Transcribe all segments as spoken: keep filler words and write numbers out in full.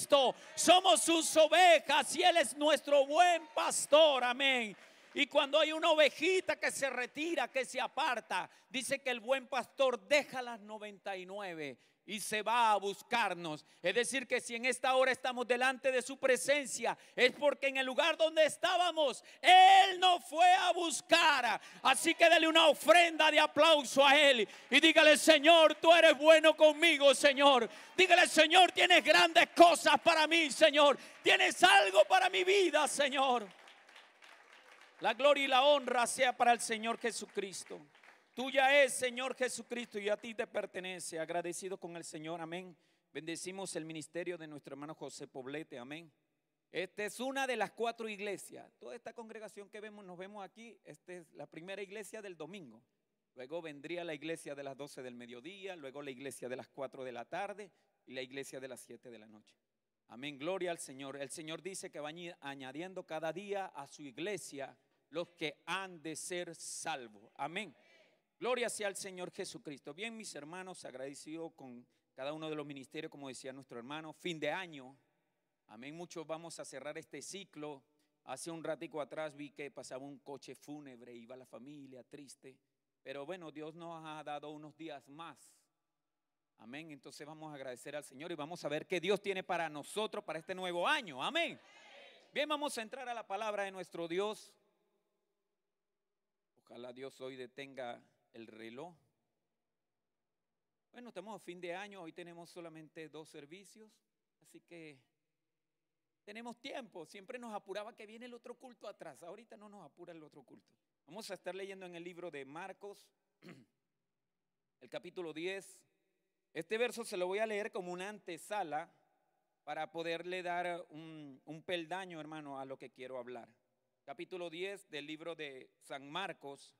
Cristo. Somos sus ovejas y Él es nuestro buen pastor. Amén. Y cuando hay una ovejita que se retira, que se aparta, dice que el buen pastor deja las noventa y nueve y se va a buscarnos. Es decir, que si en esta hora estamos delante de su presencia, es porque en el lugar donde estábamos Él nos fue a buscar. Así que dele una ofrenda de aplauso a Él y dígale: Señor, tú eres bueno conmigo, Señor. Dígale: Señor, tienes grandes cosas para mí, Señor. Tienes algo para mi vida, Señor. La gloria y la honra sea para el Señor Jesucristo. Tuya es, Señor Jesucristo, y a ti te pertenece. Agradecido con el Señor, amén. Bendecimos el ministerio de nuestro hermano José Poblete, amén. Esta es una de las cuatro iglesias. Toda esta congregación que vemos, nos vemos aquí, esta es la primera iglesia del domingo. Luego vendría la iglesia de las doce del mediodía, luego la iglesia de las cuatro de la tarde y la iglesia de las siete de la noche. Amén, gloria al Señor. El Señor dice que va añadiendo cada día a su iglesia los que han de ser salvos. Amén. Gloria sea al Señor Jesucristo. Bien, mis hermanos, agradecido con cada uno de los ministerios, como decía nuestro hermano, fin de año. Amén, muchos vamos a cerrar este ciclo. Hace un ratico atrás vi que pasaba un coche fúnebre, iba la familia triste. Pero bueno, Dios nos ha dado unos días más. Amén, entonces vamos a agradecer al Señor y vamos a ver qué Dios tiene para nosotros para este nuevo año. Amén. Bien, vamos a entrar a la palabra de nuestro Dios. Ojalá Dios hoy detenga el reloj. Bueno, estamos a fin de año, hoy tenemos solamente dos servicios, así que tenemos tiempo. Siempre nos apuraba que viene el otro culto atrás, ahorita no nos apura el otro culto. Vamos a estar leyendo en el libro de Marcos, el capítulo diez. Este verso se lo voy a leer como una antesala para poderle dar un, un peldaño, hermano, a lo que quiero hablar. Capítulo diez del libro de San Marcos.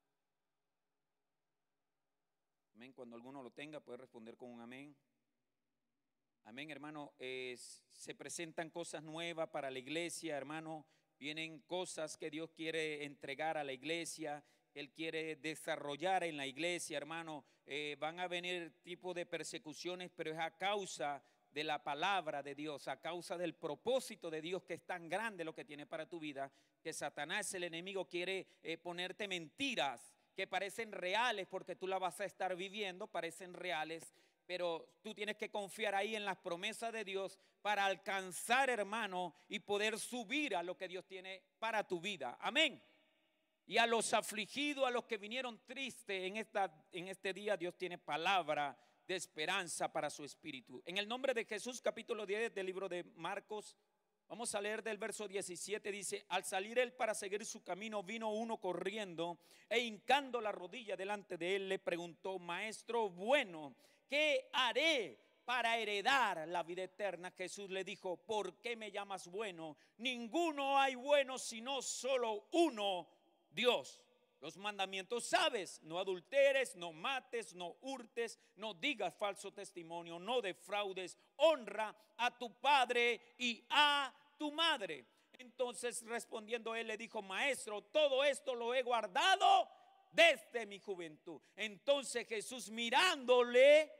Amén, cuando alguno lo tenga puede responder con un amén. Amén, hermano, eh, se presentan cosas nuevas para la iglesia, hermano. Vienen cosas que Dios quiere entregar a la iglesia, Él quiere desarrollar en la iglesia, hermano. Eh, van a venir tipo de persecuciones, pero es a causa de la palabra de Dios, a causa del propósito de Dios, que es tan grande lo que tiene para tu vida, que Satanás, el enemigo, quiere eh, ponerte mentiras que parecen reales porque tú la vas a estar viviendo, parecen reales, pero tú tienes que confiar ahí en las promesas de Dios para alcanzar, hermano, y poder subir a lo que Dios tiene para tu vida. Amén. Y a los afligidos, a los que vinieron tristes en, esta, en este día, Dios tiene palabra de esperanza para su espíritu. En el nombre de Jesús, capítulo diez del libro de Marcos, vamos a leer del verso diecisiete, dice: al salir él para seguir su camino, vino uno corriendo e hincando la rodilla delante de él, le preguntó: Maestro bueno, ¿qué haré para heredar la vida eterna? Jesús le dijo: ¿por qué me llamas bueno? Ninguno hay bueno sino solo uno, Dios. Los mandamientos sabes: no adulteres, no mates, no hurtes, no digas falso testimonio, no defraudes, honra a tu padre y a tu madre. Entonces respondiendo él le dijo: Maestro, todo esto lo he guardado desde mi juventud. Entonces Jesús, mirándole,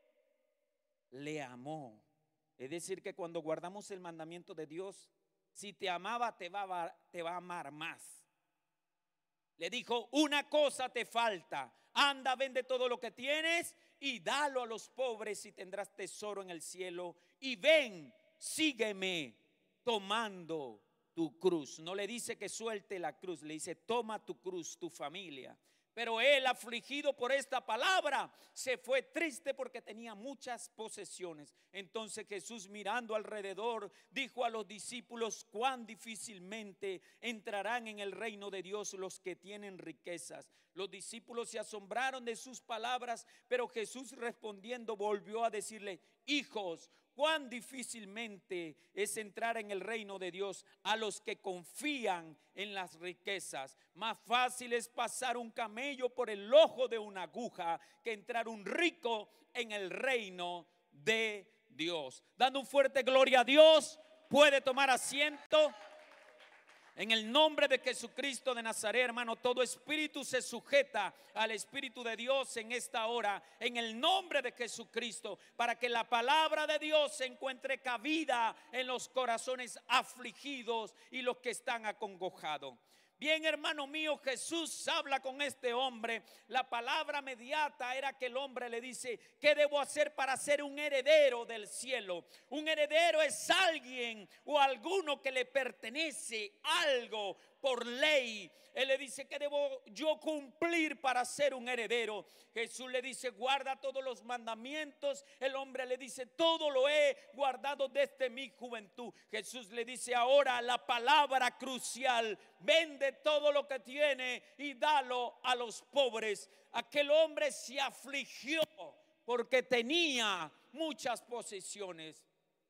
le amó. Es decir, que cuando guardamos el mandamiento de Dios, si te amaba, te va a, te va a amar más. Le dijo: una cosa te falta, anda, vende todo lo que tienes y dalo a los pobres y tendrás tesoro en el cielo, y ven, sígueme tomando tu cruz. No le dice que suelte la cruz, le dice: toma tu cruz, tu familia. Pero él, afligido por esta palabra, se fue triste porque tenía muchas posesiones. Entonces Jesús, mirando alrededor, dijo a los discípulos: cuán difícilmente entrarán en el reino de Dios los que tienen riquezas. Los discípulos se asombraron de sus palabras, pero Jesús respondiendo volvió a decirle: hijos, cuán difícilmente es entrar en el reino de Dios a los que confían en las riquezas. Más fácil es pasar un camello por el ojo de una aguja que entrar un rico en el reino de Dios. Dando un fuerte gloria a Dios, puede tomar asiento. En el nombre de Jesucristo de Nazaret, hermano, todo espíritu se sujeta al Espíritu de Dios en esta hora, en el nombre de Jesucristo, para que la palabra de Dios se encuentre cabida en los corazones afligidos y los que están acongojados. Bien, hermano mío, Jesús habla con este hombre. La palabra inmediata era que el hombre le dice: ¿qué debo hacer para ser un heredero del cielo? Un heredero es alguien o alguno que le pertenece algo por ley. Él le dice: ¿qué debo yo cumplir para ser un heredero? Jesús le dice: guarda todos los mandamientos. El hombre le dice: todo lo he guardado desde mi juventud. Jesús le dice ahora la palabra crucial: vende todo lo que tiene y dalo a los pobres. Aquel hombre se afligió porque tenía muchas posesiones.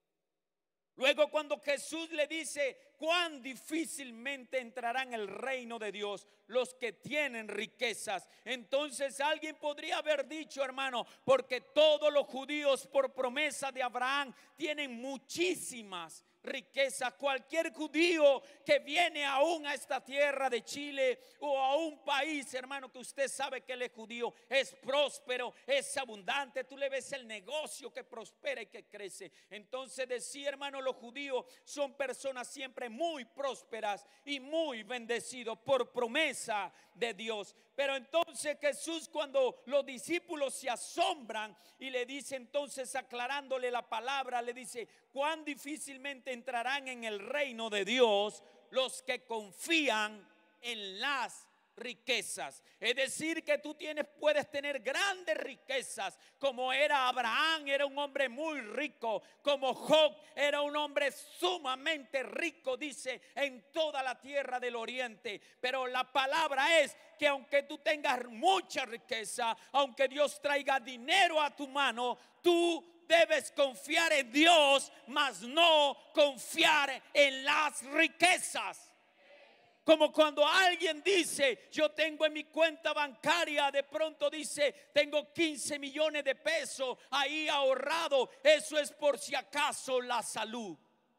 Luego, cuando Jesús le dice: cuán difícilmente entrarán en el reino de Dios los que tienen riquezas, entonces alguien podría haber dicho: hermano, porque todos los judíos por promesa de Abraham tienen muchísimas riquezas. Cualquier judío que viene aún a esta tierra de Chile o a un país, hermano, que usted sabe que él es judío, es próspero, es abundante. Tú le ves el negocio que prospera y que crece. Entonces decía, hermano, los judíos son personas siempre muy prósperas y muy bendecidos por promesa de Dios. Pero entonces Jesús, cuando los discípulos se asombran y le dice, entonces aclarándole la palabra, le dice: cuán difícilmente entrarán en el reino de Dios los que confían en las riquezas. Es decir, que tú tienes, puedes tener grandes riquezas, como era Abraham, era un hombre muy rico, como Job era un hombre sumamente rico, dice, en toda la tierra del oriente. Pero la palabra es que aunque tú tengas mucha riqueza, aunque Dios traiga dinero a tu mano, tú debes confiar en Dios, mas no confiar en las riquezas. Como cuando alguien dice: yo tengo en mi cuenta bancaria, de pronto dice: tengo quince millones de pesos ahí ahorrado. Eso es por si acaso la salud.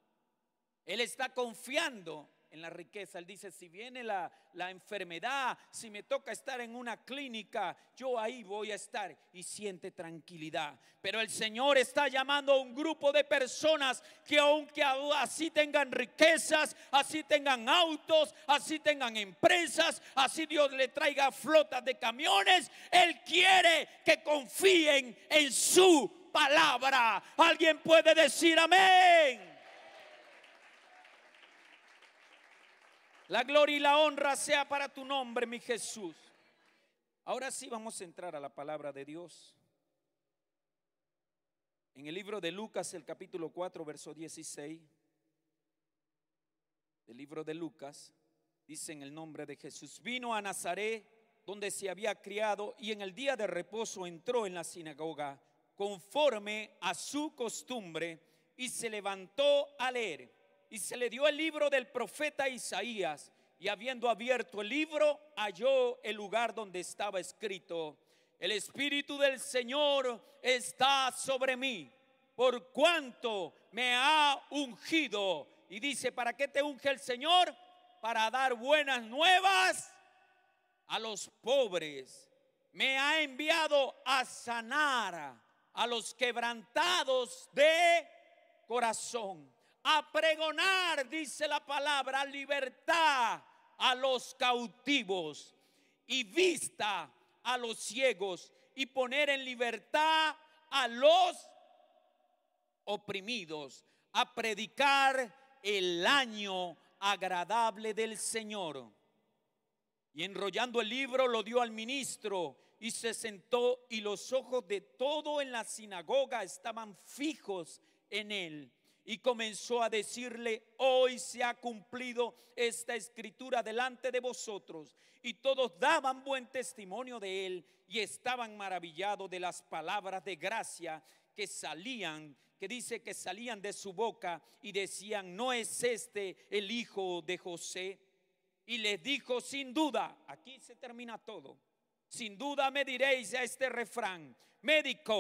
Él está confiando en la riqueza. Él dice: si viene la, la enfermedad, si me toca estar en una clínica, yo ahí voy a estar, y siente tranquilidad. Pero el Señor está llamando a un grupo de personas que aunque así tengan riquezas, así tengan autos, así tengan empresas, así Dios le traiga flotas de camiones, Él quiere que confíen en su palabra. ¿Alguien puede decir amén? La gloria y la honra sea para tu nombre, mi Jesús. Ahora sí vamos a entrar a la palabra de Dios. En el libro de Lucas, el capítulo cuatro, verso dieciséis. El libro de Lucas dice: en el nombre de Jesús. Vino a Nazaret, donde se había criado, y en el día de reposo entró en la sinagoga, conforme a su costumbre, y se levantó a leer. Y se le dio el libro del profeta Isaías, y habiendo abierto el libro, halló el lugar donde estaba escrito: el Espíritu del Señor está sobre mí, por cuanto me ha ungido. Y dice: ¿para qué te unge el Señor? Para dar buenas nuevas a los pobres. Me ha enviado a sanar a los quebrantados de corazón, a pregonar, dice la palabra, libertad a los cautivos y vista a los ciegos, y poner en libertad a los oprimidos, a predicar el año agradable del Señor. Y enrollando el libro lo dio al ministro, y se sentó, y los ojos de todo en la sinagoga estaban fijos en él. Y comenzó a decirle: hoy se ha cumplido esta escritura delante de vosotros. Y todos daban buen testimonio de él, y estaban maravillados de las palabras de gracia que salían, que dice que salían de su boca, y decían: ¿no es este el hijo de José? Y les dijo: sin duda, aquí se termina todo, sin duda me diréis a este refrán: médico,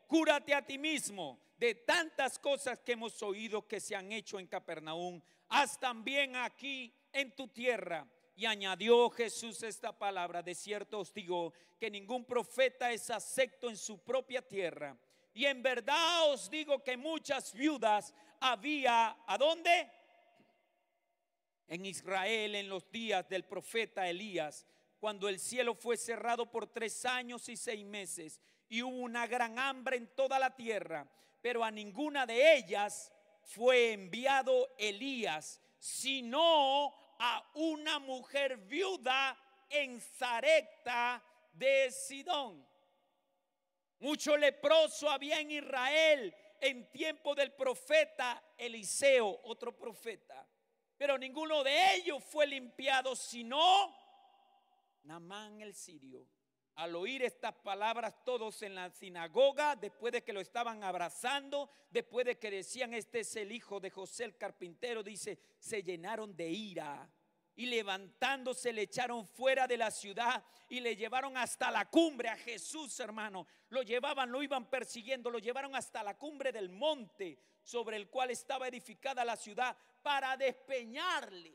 cúrate a ti mismo de tantas cosas que hemos oído que se han hecho en Capernaum, haz también aquí en tu tierra. Y añadió Jesús esta palabra: de cierto os digo que ningún profeta es acepto en su propia tierra. Y en verdad os digo que muchas viudas había, ¿a dónde? En Israel, en los días del profeta Elías, cuando el cielo fue cerrado por tres años y seis meses, y hubo una gran hambre en toda la tierra, pero a ninguna de ellas fue enviado Elías, sino a una mujer viuda en Sarepta de Sidón. Mucho leproso había en Israel en tiempo del profeta Eliseo, otro profeta, pero ninguno de ellos fue limpiado, sino Naamán el sirio. Al oír estas palabras, todos en la sinagoga, después de que lo estaban abrazando, después de que decían: este es el hijo de José el carpintero, dice, se llenaron de ira, y levantándose le echaron fuera de la ciudad y le llevaron hasta la cumbre a Jesús, hermano. Lo llevaban, lo iban persiguiendo, lo llevaron hasta la cumbre del monte sobre el cual estaba edificada la ciudad, para despeñarle.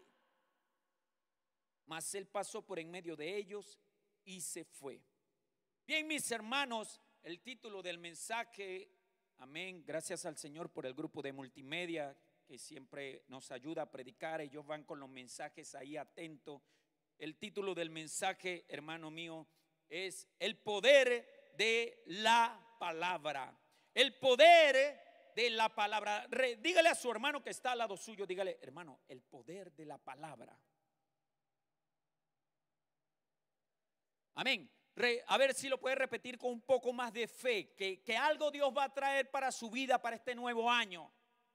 Mas él pasó por en medio de ellos y se fue. Bien, mis hermanos, el título del mensaje, amén, gracias al Señor por el grupo de multimedia que siempre nos ayuda a predicar. Ellos van con los mensajes ahí atentos. El título del mensaje, hermano mío, es el poder de la palabra. El poder de la palabra. Re, dígale a su hermano que está al lado suyo, dígale: hermano, el poder de la palabra. Amén. Re, a ver si lo puede repetir con un poco más de fe, que, que algo Dios va a traer para su vida, para este nuevo año.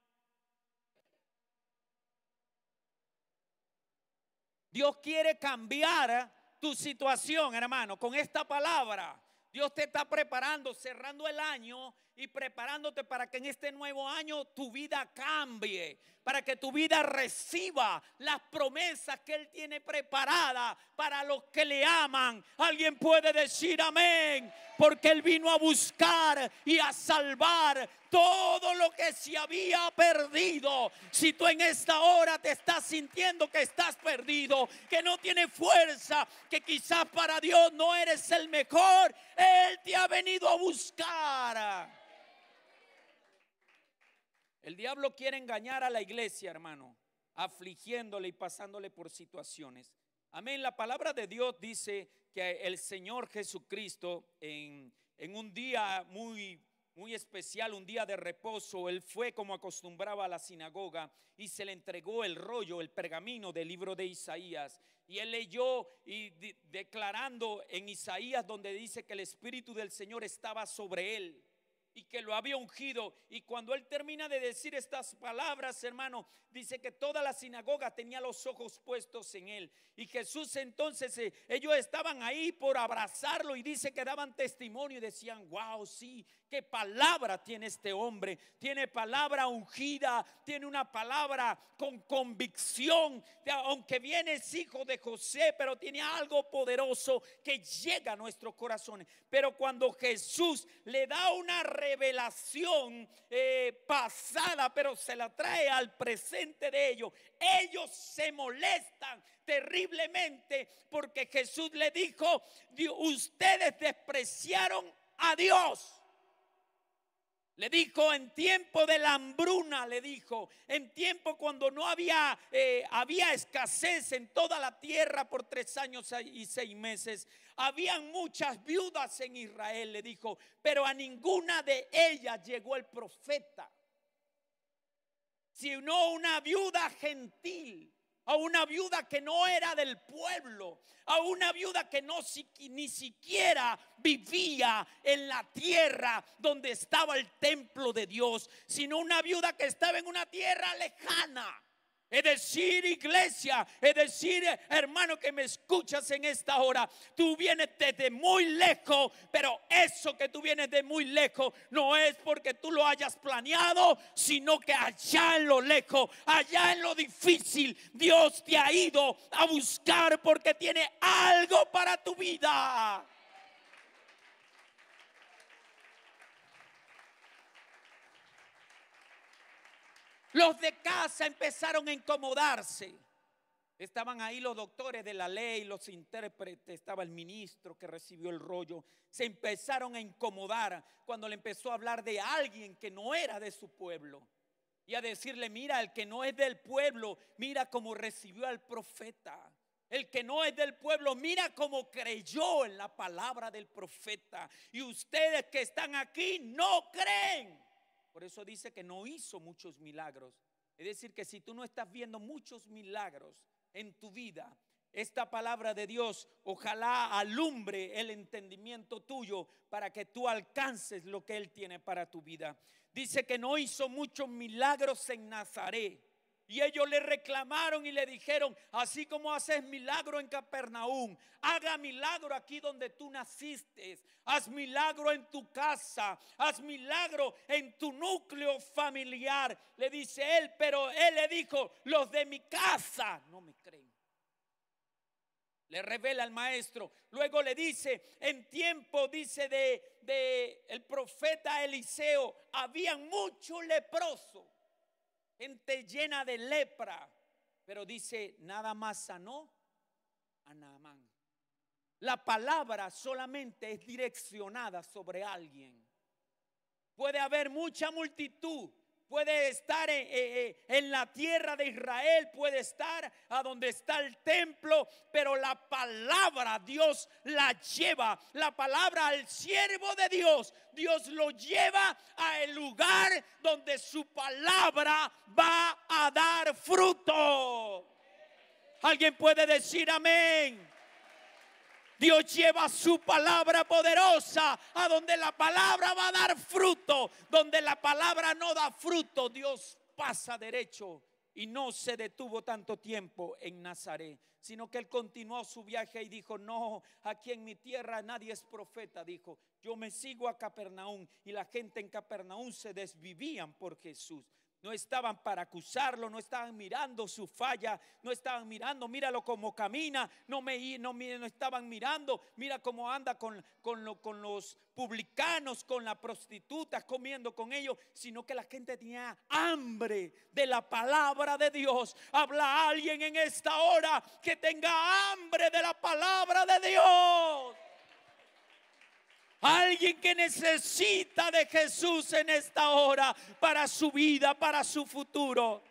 Dios quiere cambiar tu situación, hermano, con esta palabra. Dios te está preparando, cerrando el año y preparándote para que en este nuevo año tu vida cambie, para que tu vida reciba las promesas que Él tiene preparadas para los que le aman. Alguien puede decir amén, porque Él vino a buscar y a salvar todo lo que se había perdido. Si tú en esta hora te estás sintiendo que estás perdido, que no tienes fuerza, que quizás para Dios no eres el mejor, Él te ha venido a buscar. El diablo quiere engañar a la iglesia, hermano, afligiéndole y pasándole por situaciones. Amén. La palabra de Dios dice que el Señor Jesucristo en, en un día muy, muy especial, un día de reposo, Él fue como acostumbraba a la sinagoga y se le entregó el rollo, el pergamino del libro de Isaías. Y Él leyó y de, declarando en Isaías, donde dice que el Espíritu del Señor estaba sobre Él y que lo había ungido. Y cuando Él termina de decir estas palabras, hermano, dice que toda la sinagoga tenía los ojos puestos en Él. Y Jesús entonces, eh, ellos estaban ahí por abrazarlo, y dice que daban testimonio y decían: wow, sí, qué palabra tiene este hombre. Tiene palabra ungida, tiene una palabra con convicción. Aunque viene es hijo de José, pero tiene algo poderoso que llega a nuestros corazones. Pero cuando Jesús le da una revelación eh, pasada, pero se la trae al presente de ellos, ellos se molestan terriblemente, porque Jesús le dijo: ustedes despreciaron a Dios. Le dijo en tiempo de la hambruna, le dijo, en tiempo cuando no había, eh, había escasez en toda la tierra por tres años y seis meses. Habían muchas viudas en Israel, le dijo, pero a ninguna de ellas llegó el profeta, sino una viuda gentil, a una viuda que no era del pueblo, a una viuda que no ni siquiera vivía en la tierra donde estaba el templo de Dios, sino una viuda que estaba en una tierra lejana. Es decir, iglesia, es decir, hermano que me escuchas en esta hora, tú vienes desde muy lejos, pero eso que tú vienes de muy lejos no es porque tú lo hayas planeado, sino que allá en lo lejos, allá en lo difícil, Dios te ha ido a buscar porque tiene algo para tu vida. Los de casa empezaron a incomodarse. Estaban ahí los doctores de la ley, los intérpretes, estaba el ministro que recibió el rollo. Se empezaron a incomodar cuando le empezó a hablar de alguien que no era de su pueblo. Y a decirle, mira, el que no es del pueblo, mira cómo recibió al profeta. El que no es del pueblo, mira cómo creyó en la palabra del profeta. Y ustedes que están aquí no creen. Por eso dice que no hizo muchos milagros. Es decir, que si tú no estás viendo muchos milagros en tu vida, esta palabra de Dios ojalá alumbre el entendimiento tuyo para que tú alcances lo que Él tiene para tu vida. Dice que no hizo muchos milagros en Nazaret. Y ellos le reclamaron y le dijeron, así como haces milagro en Capernaum, haga milagro aquí donde tú naciste. Haz milagro en tu casa, haz milagro en tu núcleo familiar. Le dice él, pero él le dijo, los de mi casa no me creen. Le revela al maestro. Luego le dice, en tiempo, dice, de, de el profeta Eliseo, habían muchos leprosos. Gente llena de lepra, pero dice, nada más sanó a Naamán. La palabra solamente es direccionada sobre alguien. Puede haber mucha multitud, puede estar en, en, en la tierra de Israel, puede estar a donde está el templo, pero la palabra Dios la lleva, la palabra al siervo de Dios, Dios lo lleva al lugar donde su palabra va a dar fruto. ¿Alguien puede decir amén? Dios lleva su palabra poderosa a donde la palabra va a dar fruto. Donde la palabra no da fruto, Dios pasa derecho. Y no se detuvo tanto tiempo en Nazaret, sino que él continuó su viaje y dijo, no, aquí en mi tierra nadie es profeta. Dijo, yo me sigo a Capernaum. Y la gente en Capernaum se desvivían por Jesús. No estaban para acusarlo, no estaban mirando su falla, no estaban mirando, míralo cómo camina, no, me, no, no estaban mirando, mira cómo anda con, con, lo, con los publicanos, con las prostitutas, comiendo con ellos, sino que la gente tenía hambre de la palabra de Dios. Habla alguien en esta hora que tenga hambre de la palabra de Dios. Alguien que necesita de Jesús en esta hora para su vida, para su futuro.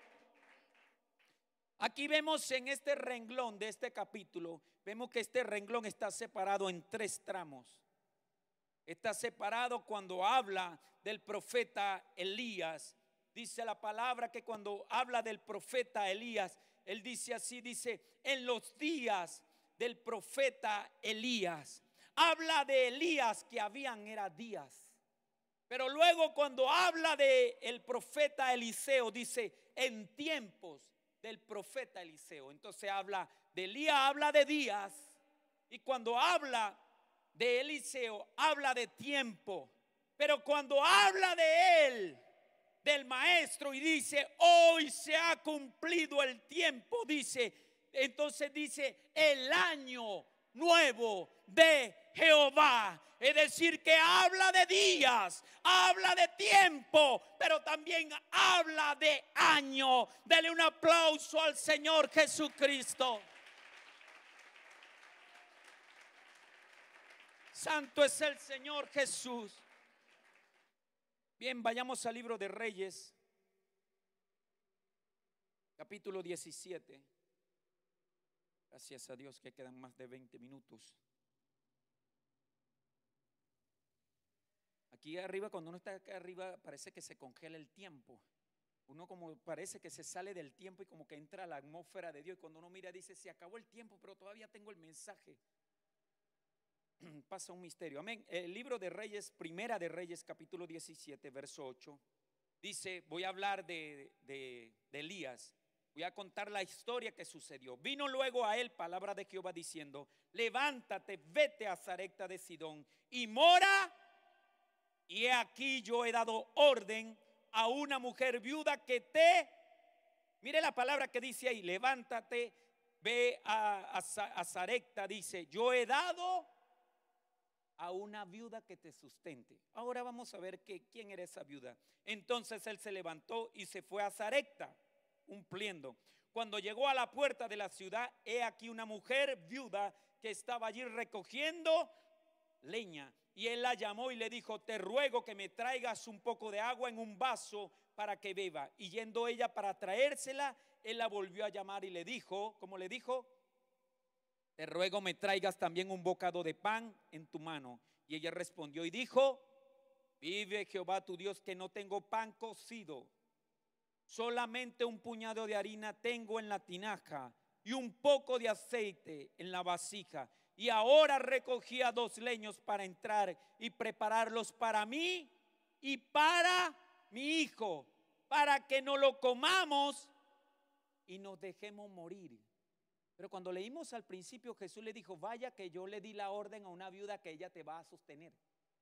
Aquí vemos en este renglón de este capítulo, vemos que este renglón está separado en tres tramos. Está separado cuando habla del profeta Elías. Dice la palabra que cuando habla del profeta Elías, él dice así, dice, en los días del profeta Elías. Habla de Elías que habían era días. Pero luego cuando habla de el profeta Eliseo dice en tiempos del profeta Eliseo. Entonces habla de Elías, habla de días. Y cuando habla de Eliseo habla de tiempo. Pero cuando habla de él, del maestro, y dice hoy se ha cumplido el tiempo, dice, entonces dice el año nuevo de Jehová. Es decir, que habla de días, habla de tiempo, pero también habla de año. Dele un aplauso al Señor Jesucristo. Santo es el Señor Jesús. Bien, vayamos al libro de Reyes, capítulo diecisiete. Gracias a Dios que quedan más de veinte minutos. Aquí arriba, cuando uno está acá arriba, parece que se congela el tiempo. Uno como parece que se sale del tiempo y como que entra a la atmósfera de Dios. Y cuando uno mira dice, se acabó el tiempo, pero todavía tengo el mensaje. Pasa un misterio. Amén. El libro de Reyes, primera de Reyes, capítulo diecisiete, verso ocho. Dice, voy a hablar de, de, de Elías. Voy a contar la historia que sucedió. Vino luego a él palabra de Jehová diciendo, levántate, vete a Sarepta de Sidón y mora. Y he aquí yo he dado orden a una mujer viuda que te, mire la palabra que dice ahí, levántate, ve a, a, a Sarepta, dice, yo he dado a una viuda que te sustente. Ahora vamos a ver que, quién era esa viuda. Entonces él se levantó y se fue a Sarepta, cumpliendo. Cuando llegó a la puerta de la ciudad, he aquí una mujer viuda que estaba allí recogiendo leña. Y él la llamó y le dijo: te ruego que me traigas un poco de agua en un vaso para que beba. Y yendo ella para traérsela, él la volvió a llamar y le dijo, ¿cómo le dijo? Te ruego me traigas también un bocado de pan en tu mano. Y ella respondió y dijo: vive Jehová tu Dios que no tengo pan cocido, solamente un puñado de harina tengo en la tinaja y un poco de aceite en la vasija. Y ahora recogía dos leños para entrar y prepararlos para mí y para mi hijo, para que no lo comamos y nos dejemos morir. Pero cuando leímos al principio, Jesús le dijo: vaya que yo le di la orden a una viuda que ella te va a sostener.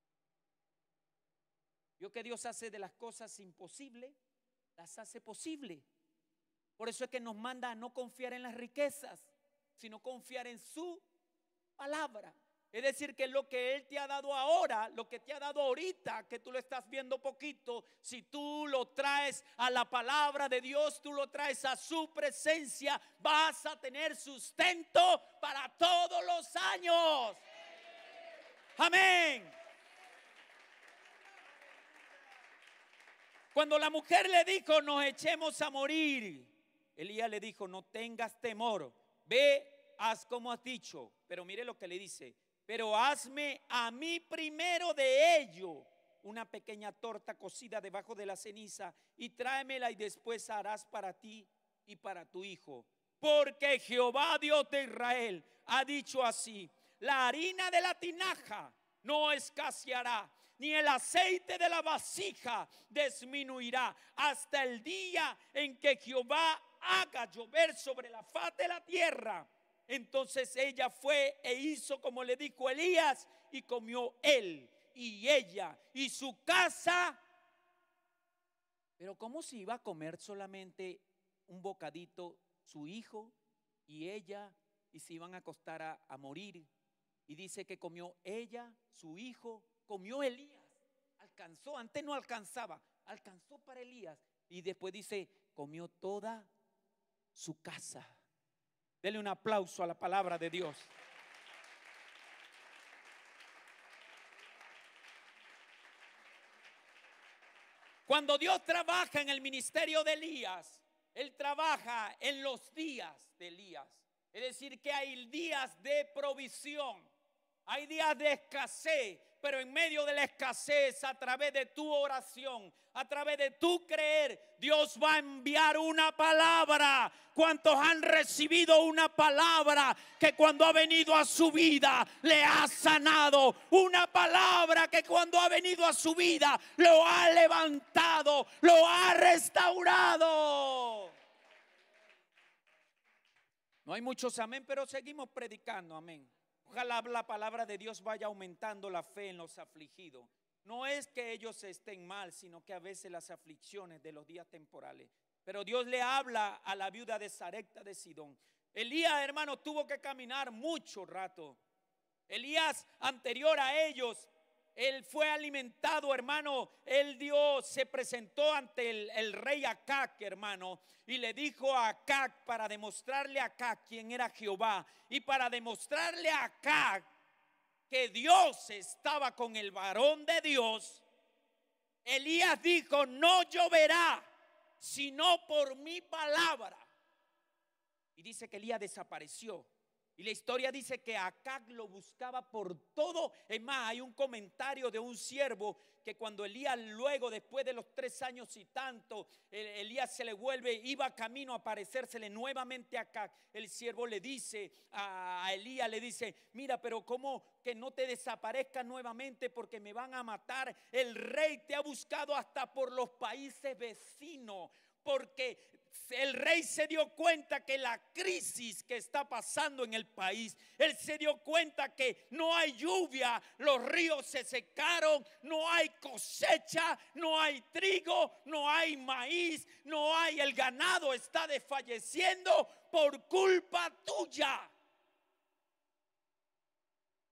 Vio que Dios hace de las cosas imposibles, las hace posible. Por eso es que nos manda a no confiar en las riquezas, sino confiar en su palabra. Es decir, que lo que Él te ha dado ahora, lo que te ha dado ahorita, que tú lo estás viendo poquito, si tú lo traes a la palabra de Dios, tú lo traes a su presencia, vas a tener sustento para todos los años. Amén. Cuando la mujer le dijo: nos echemos a morir, Elías le dijo: no tengas temor, ve, haz como has dicho. Pero mire lo que le dice: pero hazme a mí primero de ello una pequeña torta cocida debajo de la ceniza y tráemela, y después harás para ti y para tu hijo. Porque Jehová Dios de Israel ha dicho así: la harina de la tinaja no escaseará, ni el aceite de la vasija disminuirá, hasta el día en que Jehová haga llover sobre la faz de la tierra. Entonces ella fue e hizo como le dijo Elías, y comió él y ella y su casa. Pero ¿cómo se iba a comer solamente un bocadito su hijo y ella, y se iban a acostar a, a morir? Y dice que comió ella, su hijo, comió Elías. Alcanzó, antes no alcanzaba, alcanzó para Elías. Y después dice: comió toda su casa. Dele un aplauso a la palabra de Dios. Cuando Dios trabaja en el ministerio de Elías, Él trabaja en los días de Elías. Es decir, que hay días de provisión, hay días de escasez, pero en medio de la escasez, a través de tu oración, a través de tu creer, Dios va a enviar una palabra. ¿Cuántos han recibido una palabra que cuando ha venido a su vida le ha sanado? Una palabra que cuando ha venido a su vida lo ha levantado, lo ha restaurado. No hay muchos amén, pero seguimos predicando, amén. Ojalá la palabra de Dios vaya aumentando la fe en los afligidos. No es que ellos estén mal, sino que a veces las aflicciones de los días temporales. Pero Dios le habla a la viuda de Sarepta de Sidón. Elías, hermano, tuvo que caminar mucho rato. Elías, anterior a ellos, él fue alimentado, hermano. Él dio, se presentó ante el, el rey Acac, hermano, y le dijo a Acac, para demostrarle a Acac quién era Jehová, y para demostrarle a Acac que Dios estaba con el varón de Dios, Elías dijo: no lloverá sino por mi palabra. Y dice que Elías desapareció. Y la historia dice que Acac lo buscaba por todo. Es más, hay un comentario de un siervo que cuando Elías, luego después de los tres años y tanto, Elías se le vuelve, iba camino a aparecérsele nuevamente a Acac. El siervo le dice a Elías, le dice: mira, pero cómo que no te desaparezcas nuevamente, porque me van a matar. El rey te ha buscado hasta por los países vecinos, porque el rey se dio cuenta que la crisis que está pasando en el país, él se dio cuenta que no hay lluvia, los ríos se secaron, no hay cosecha, no hay trigo, no hay maíz, no hay, el ganado está desfalleciendo por culpa tuya.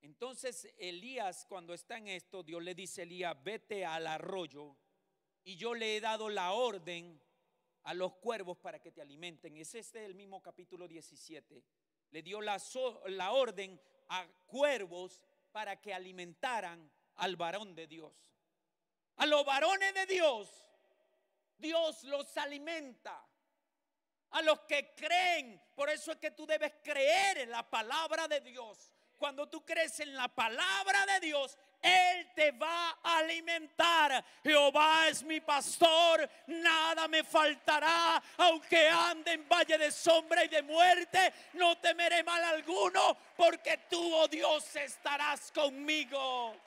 Entonces Elías, cuando está en esto, Dios le dice a Elías: vete al arroyo y yo le he dado la orden a los cuervos para que te alimenten. Es este el mismo capítulo diecisiete. Le dio la, so, la orden a cuervos para que alimentaran al varón de Dios. A los varones de Dios, Dios los alimenta. A los que creen, por eso es que tú debes creer en la palabra de Dios. Cuando tú crees en la palabra de Dios, Él te va a alimentar. Jehová es mi pastor, nada me faltará. Aunque ande en valle de sombra y de muerte, no temeré mal alguno, porque tú, oh Dios, estarás conmigo.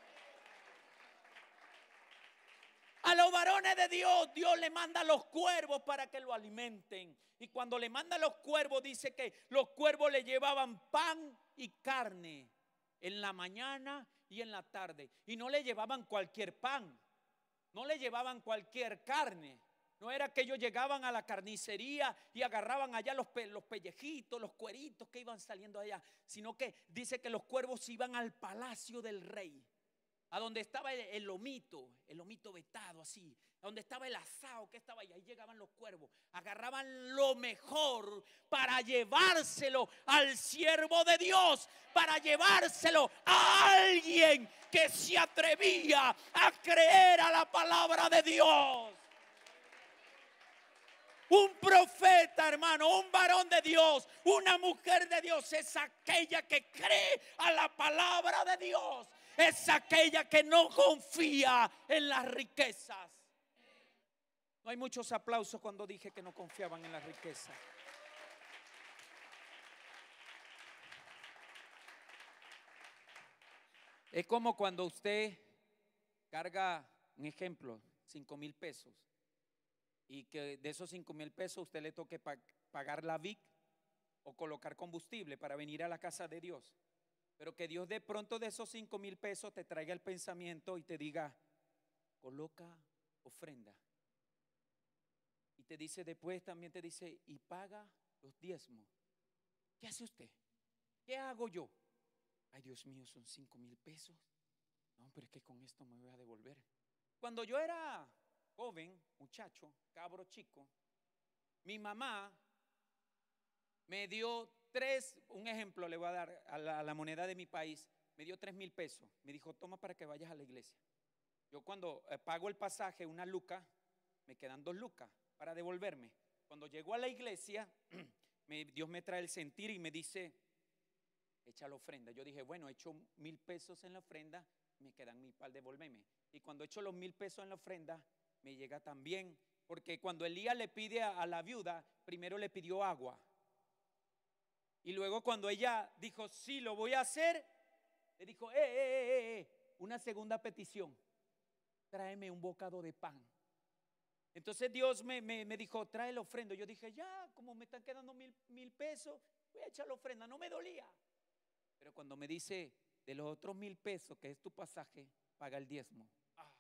A los varones de Dios, Dios le manda a los cuervos para que lo alimenten. Y cuando le manda a los cuervos, dice que los cuervos le llevaban pan y carne en la mañana y en la tarde. Y no le llevaban cualquier pan, no le llevaban cualquier carne. No era que ellos llegaban a la carnicería y agarraban allá los, pe los pellejitos, los cueritos que iban saliendo allá, sino que dice que los cuervos iban al palacio del rey, a donde estaba el, el lomito, el lomito vetado así, donde estaba el asado que estaba ahí. Ahí llegaban los cuervos, agarraban lo mejor para llevárselo al siervo de Dios, para llevárselo a alguien que se atrevía a creer a la palabra de Dios. Un profeta, hermano, un varón de Dios, una mujer de Dios es aquella que cree a la palabra de Dios. Es aquella que no confía en las riquezas. No hay muchos aplausos cuando dije que no confiaban en las riquezas. Es como cuando usted carga, un ejemplo, cinco mil pesos, y que de esos cinco mil pesos usted le toque pagar la V I C o colocar combustible para venir a la casa de Dios. Pero que Dios de pronto de esos cinco mil pesos te traiga el pensamiento y te diga: coloca ofrenda. Y te dice después, también te dice: y paga los diezmos. ¿Qué hace usted? ¿Qué hago yo? Ay, Dios mío, son cinco mil pesos. No, pero es que con esto me voy a devolver. Cuando yo era joven, muchacho, cabro chico, mi mamá me dio tres, un ejemplo le voy a dar a la, a la moneda de mi país, me dio tres mil pesos. Me dijo: toma para que vayas a la iglesia. Yo cuando eh, pago el pasaje, una luca, me quedan dos lucas para devolverme. Cuando llego a la iglesia, me, Dios me trae el sentir y me dice: echa la ofrenda. Yo dije: bueno, echo mil pesos en la ofrenda, me quedan mil para devolverme. Y cuando echo los mil pesos en la ofrenda, me llega también, porque cuando Elías le pide a, a la viuda, primero le pidió agua. Y luego cuando ella dijo: sí, lo voy a hacer, le dijo: eh, eh, eh, eh, una segunda petición: tráeme un bocado de pan. Entonces Dios me, me, me dijo: trae la ofrenda. Yo dije: ya, como me están quedando mil, mil pesos, voy a echar la ofrenda, no me dolía. Pero cuando me dice: de los otros mil pesos que es tu pasaje, paga el diezmo. Ah.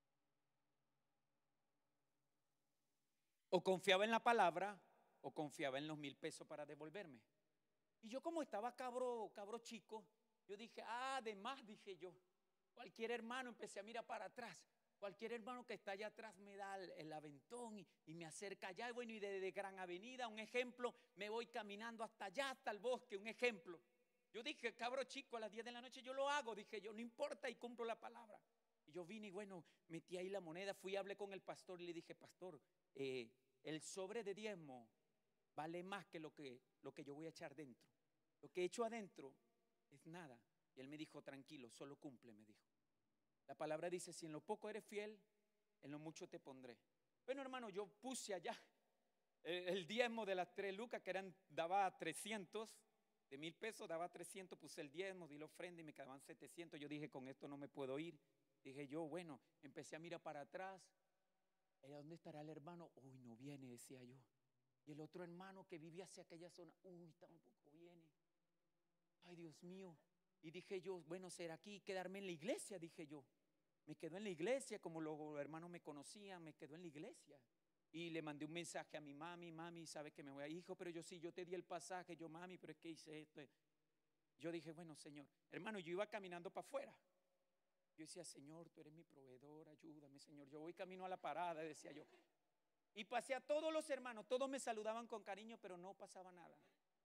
O confiaba en la palabra o confiaba en los mil pesos para devolverme. Y yo, como estaba cabro, cabro chico, yo dije: ah, además, dije yo, cualquier hermano, empecé a mirar para atrás, cualquier hermano que está allá atrás me da el, el aventón y, y me acerca allá. Y bueno, y desde de Gran Avenida, un ejemplo, me voy caminando hasta allá, hasta el bosque, un ejemplo. Yo dije: cabro chico, a las diez de la noche yo lo hago, dije yo, no importa, y cumplo la palabra. Y yo vine y bueno, metí ahí la moneda, fui y hablé con el pastor y le dije: pastor, eh, el sobre de diezmo vale más que lo que, lo que yo voy a echar dentro. Lo que he hecho adentro es nada. Y él me dijo: tranquilo, solo cumple, me dijo. La palabra dice: si en lo poco eres fiel, en lo mucho te pondré. Bueno, hermano, yo puse allá el, el diezmo de las tres lucas, que eran, daba trescientos, de mil pesos daba trescientos, puse el diezmo, di la ofrenda y me quedaban setecientos. Yo dije: con esto no me puedo ir. Dije yo, bueno, empecé a mirar para atrás. ¿Dónde estará el hermano? Uy, no viene, decía yo. Y el otro hermano que vivía hacia aquella zona, uy, tampoco viene. Ay, Dios mío. Y dije yo, bueno, ¿será aquí quedarme en la iglesia? Dije yo. Me quedo en la iglesia, como los hermanos me conocían, me quedo en la iglesia. Y le mandé un mensaje a mi mami: mami, ¿sabe que me voy a ir? Hijo, pero yo sí, yo te di el pasaje. Yo: mami, pero es que hice esto. yo dije, bueno, Señor, hermano, yo iba caminando para afuera. Yo decía, Señor, tú eres mi proveedor, ayúdame, Señor. Yo voy camino a la parada, decía yo. Y pasé a todos los hermanos, todos me saludaban con cariño, pero no pasaba nada.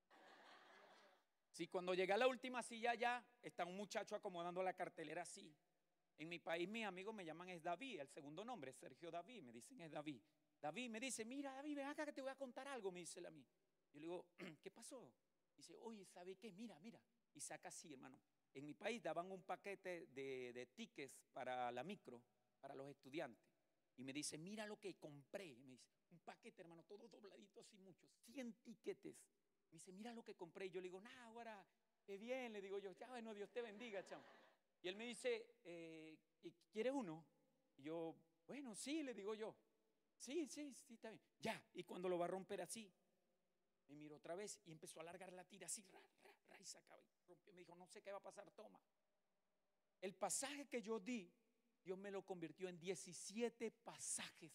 Sí, cuando llegué a la última silla ya, está un muchacho acomodando la cartelera así. En mi país mis amigos me llaman es David, el segundo nombre es Sergio David, me dicen es David. David me dice, mira David, ven acá que te voy a contar algo, me dice él a mí. Yo le digo, ¿qué pasó? Dice, oye, ¿sabe qué? Mira, mira. Y saca así, hermano. En mi país daban un paquete de, de tickets para la micro, para los estudiantes. Y me dice, mira lo que compré. Me dice, un paquete, hermano, todo dobladito así mucho, cien tiquetes. Me dice, mira lo que compré. Y yo le digo, nah, ahora, qué bien. Le digo yo, ya, bueno, Dios te bendiga, chamo. Y él me dice, eh, ¿quieres uno? Y yo, bueno, sí, le digo yo. Sí, sí, sí, está bien. Ya, y cuando lo va a romper así, me miró otra vez y empezó a alargar la tira así, ra, ra, ra, y sacaba y rompió. Me dijo, no sé qué va a pasar, toma. El pasaje que yo di, Dios me lo convirtió en diecisiete pasajes.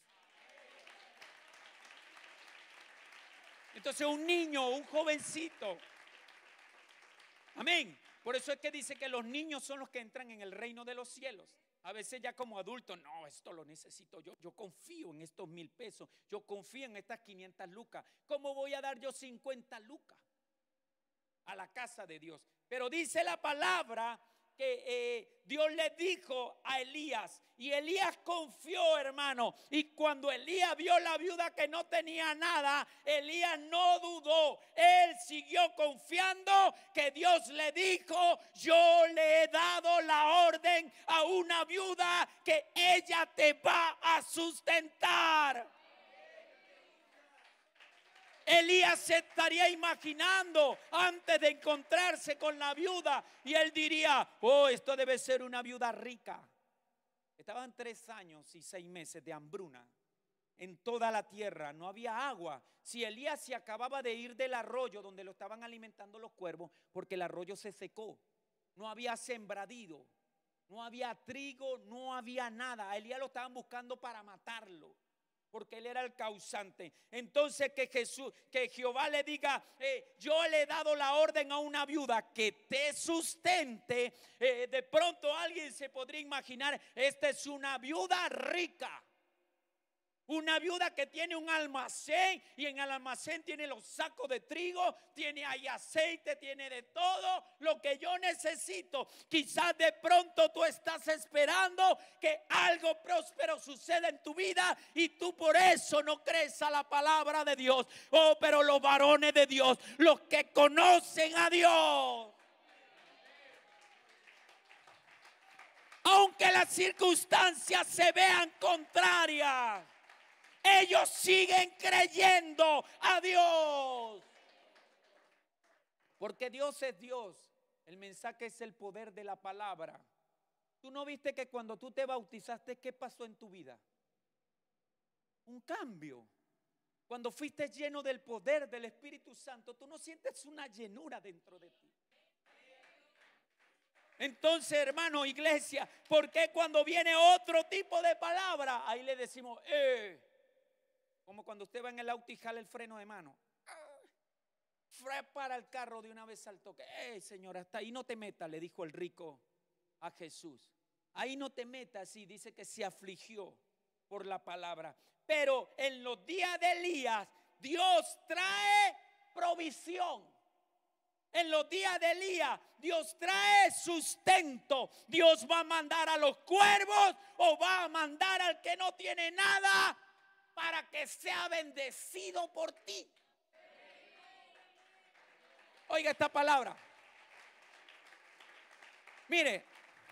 Entonces un niño, un jovencito, amén. Por eso es que dice que los niños son los que entran en el reino de los cielos. A veces ya como adulto, no, esto lo necesito yo. Yo confío en estos mil pesos. Yo confío en estas quinientas lucas. ¿Cómo voy a dar yo cincuenta lucas a la casa de Dios? Pero dice la palabra que eh, Dios le dijo a Elías, y Elías confió, hermano, y cuando Elías vio la viuda que no tenía nada, Elías no dudó, él siguió confiando que Dios le dijo, yo le he dado la orden a una viuda que ella te va a sustentar. Elías se estaría imaginando antes de encontrarse con la viuda y él diría, oh, esto debe ser una viuda rica. Estaban tres años y seis meses de hambruna en toda la tierra, no había agua. Si Elías se acababa de ir del arroyo donde lo estaban alimentando los cuervos, porque el arroyo se secó, no había sembradío, no había trigo, no había nada. A Elías lo estaban buscando para matarlo, porque él era el causante. Entonces que Jesús, que Jehová le diga, eh, yo le he dado la orden a una viuda que te sustente. Eh, de pronto alguien se podría imaginar, esta es una viuda rica. Una viuda que tiene un almacén y en el almacén tiene los sacos de trigo, tiene ahí aceite, tiene de todo lo que yo necesito. Quizás de pronto tú estás esperando que algo próspero suceda en tu vida y tú por eso no crees a la palabra de Dios. Oh, pero los varones de Dios, los que conocen a Dios, aunque las circunstancias se vean contrarias, ellos siguen creyendo a Dios. Porque Dios es Dios. El mensaje es el poder de la palabra. ¿Tú no viste que cuando tú te bautizaste, qué pasó en tu vida? Un cambio. Cuando fuiste lleno del poder del Espíritu Santo, tú no sientes una llenura dentro de ti. Entonces, hermano, iglesia, ¿por qué cuando viene otro tipo de palabra, ahí le decimos, eh? Como cuando usted va en el auto y jala el freno de mano. Para el carro de una vez al toque. ¡Ey, señora, hasta ahí no te metas!, le dijo el rico a Jesús. Ahí no te metas. Y dice que se afligió por la palabra. Pero en los días de Elías, Dios trae provisión. En los días de Elías, Dios trae sustento. Dios va a mandar a los cuervos o va a mandar al que no tiene nada para que sea bendecido por ti. Oiga esta palabra. Mire,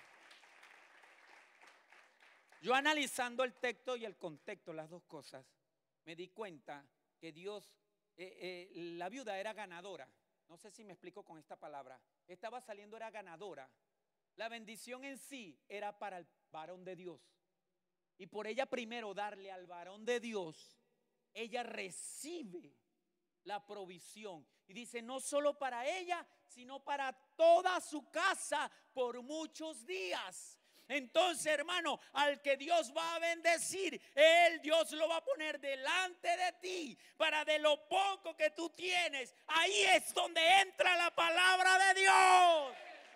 yo analizando el texto y el contexto, las dos cosas, me di cuenta que Dios, eh, eh, la viuda era ganadora. No sé si me explico con esta palabra. Estaba saliendo, era ganadora. La bendición en sí era para el varón de Dios. Y por ella primero darle al varón de Dios, ella recibe la provisión. Y dice, no solo para ella, sino para toda su casa por muchos días. Entonces, hermano, al que Dios va a bendecir, Él, Dios lo va a poner delante de ti para de lo poco que tú tienes. Ahí es donde entra la palabra de Dios.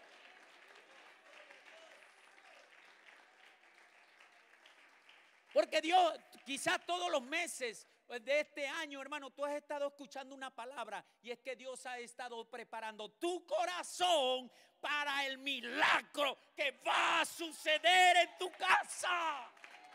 Porque Dios, quizás todos los meses de este año, hermano, tú has estado escuchando una palabra, y es que Dios ha estado preparando tu corazón para el milagro que va a suceder en tu casa.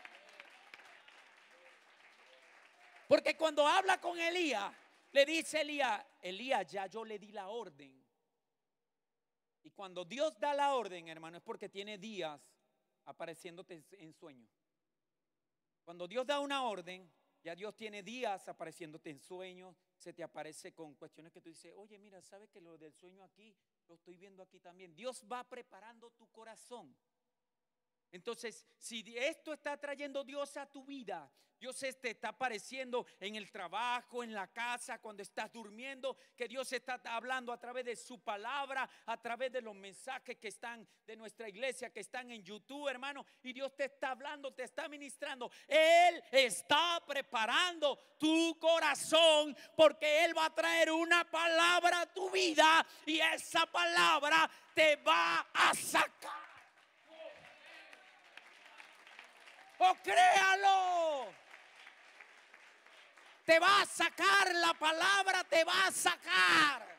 Porque cuando habla con Elías, le dice Elías, Elías, ya yo le di la orden. Y cuando Dios da la orden, hermano, es porque tiene días apareciéndote en sueños. Cuando Dios da una orden, ya Dios tiene días apareciéndote en sueños, se te aparece con cuestiones que tú dices, oye, mira, ¿sabes que lo del sueño aquí, lo estoy viendo aquí también? Dios va preparando tu corazón. Entonces, si esto está trayendo Dios a tu vida, Dios te está apareciendo en el trabajo, en la casa, cuando estás durmiendo, que Dios está hablando a través de su palabra, a través de los mensajes que están de nuestra iglesia, que están en YouTube, hermano, y Dios te está hablando, te está ministrando. Él está preparando tu corazón, porque Él va a traer una palabra a tu vida, y esa palabra te va a sacar. ¡Oh, créalo! Te va a sacar, la palabra te va a sacar.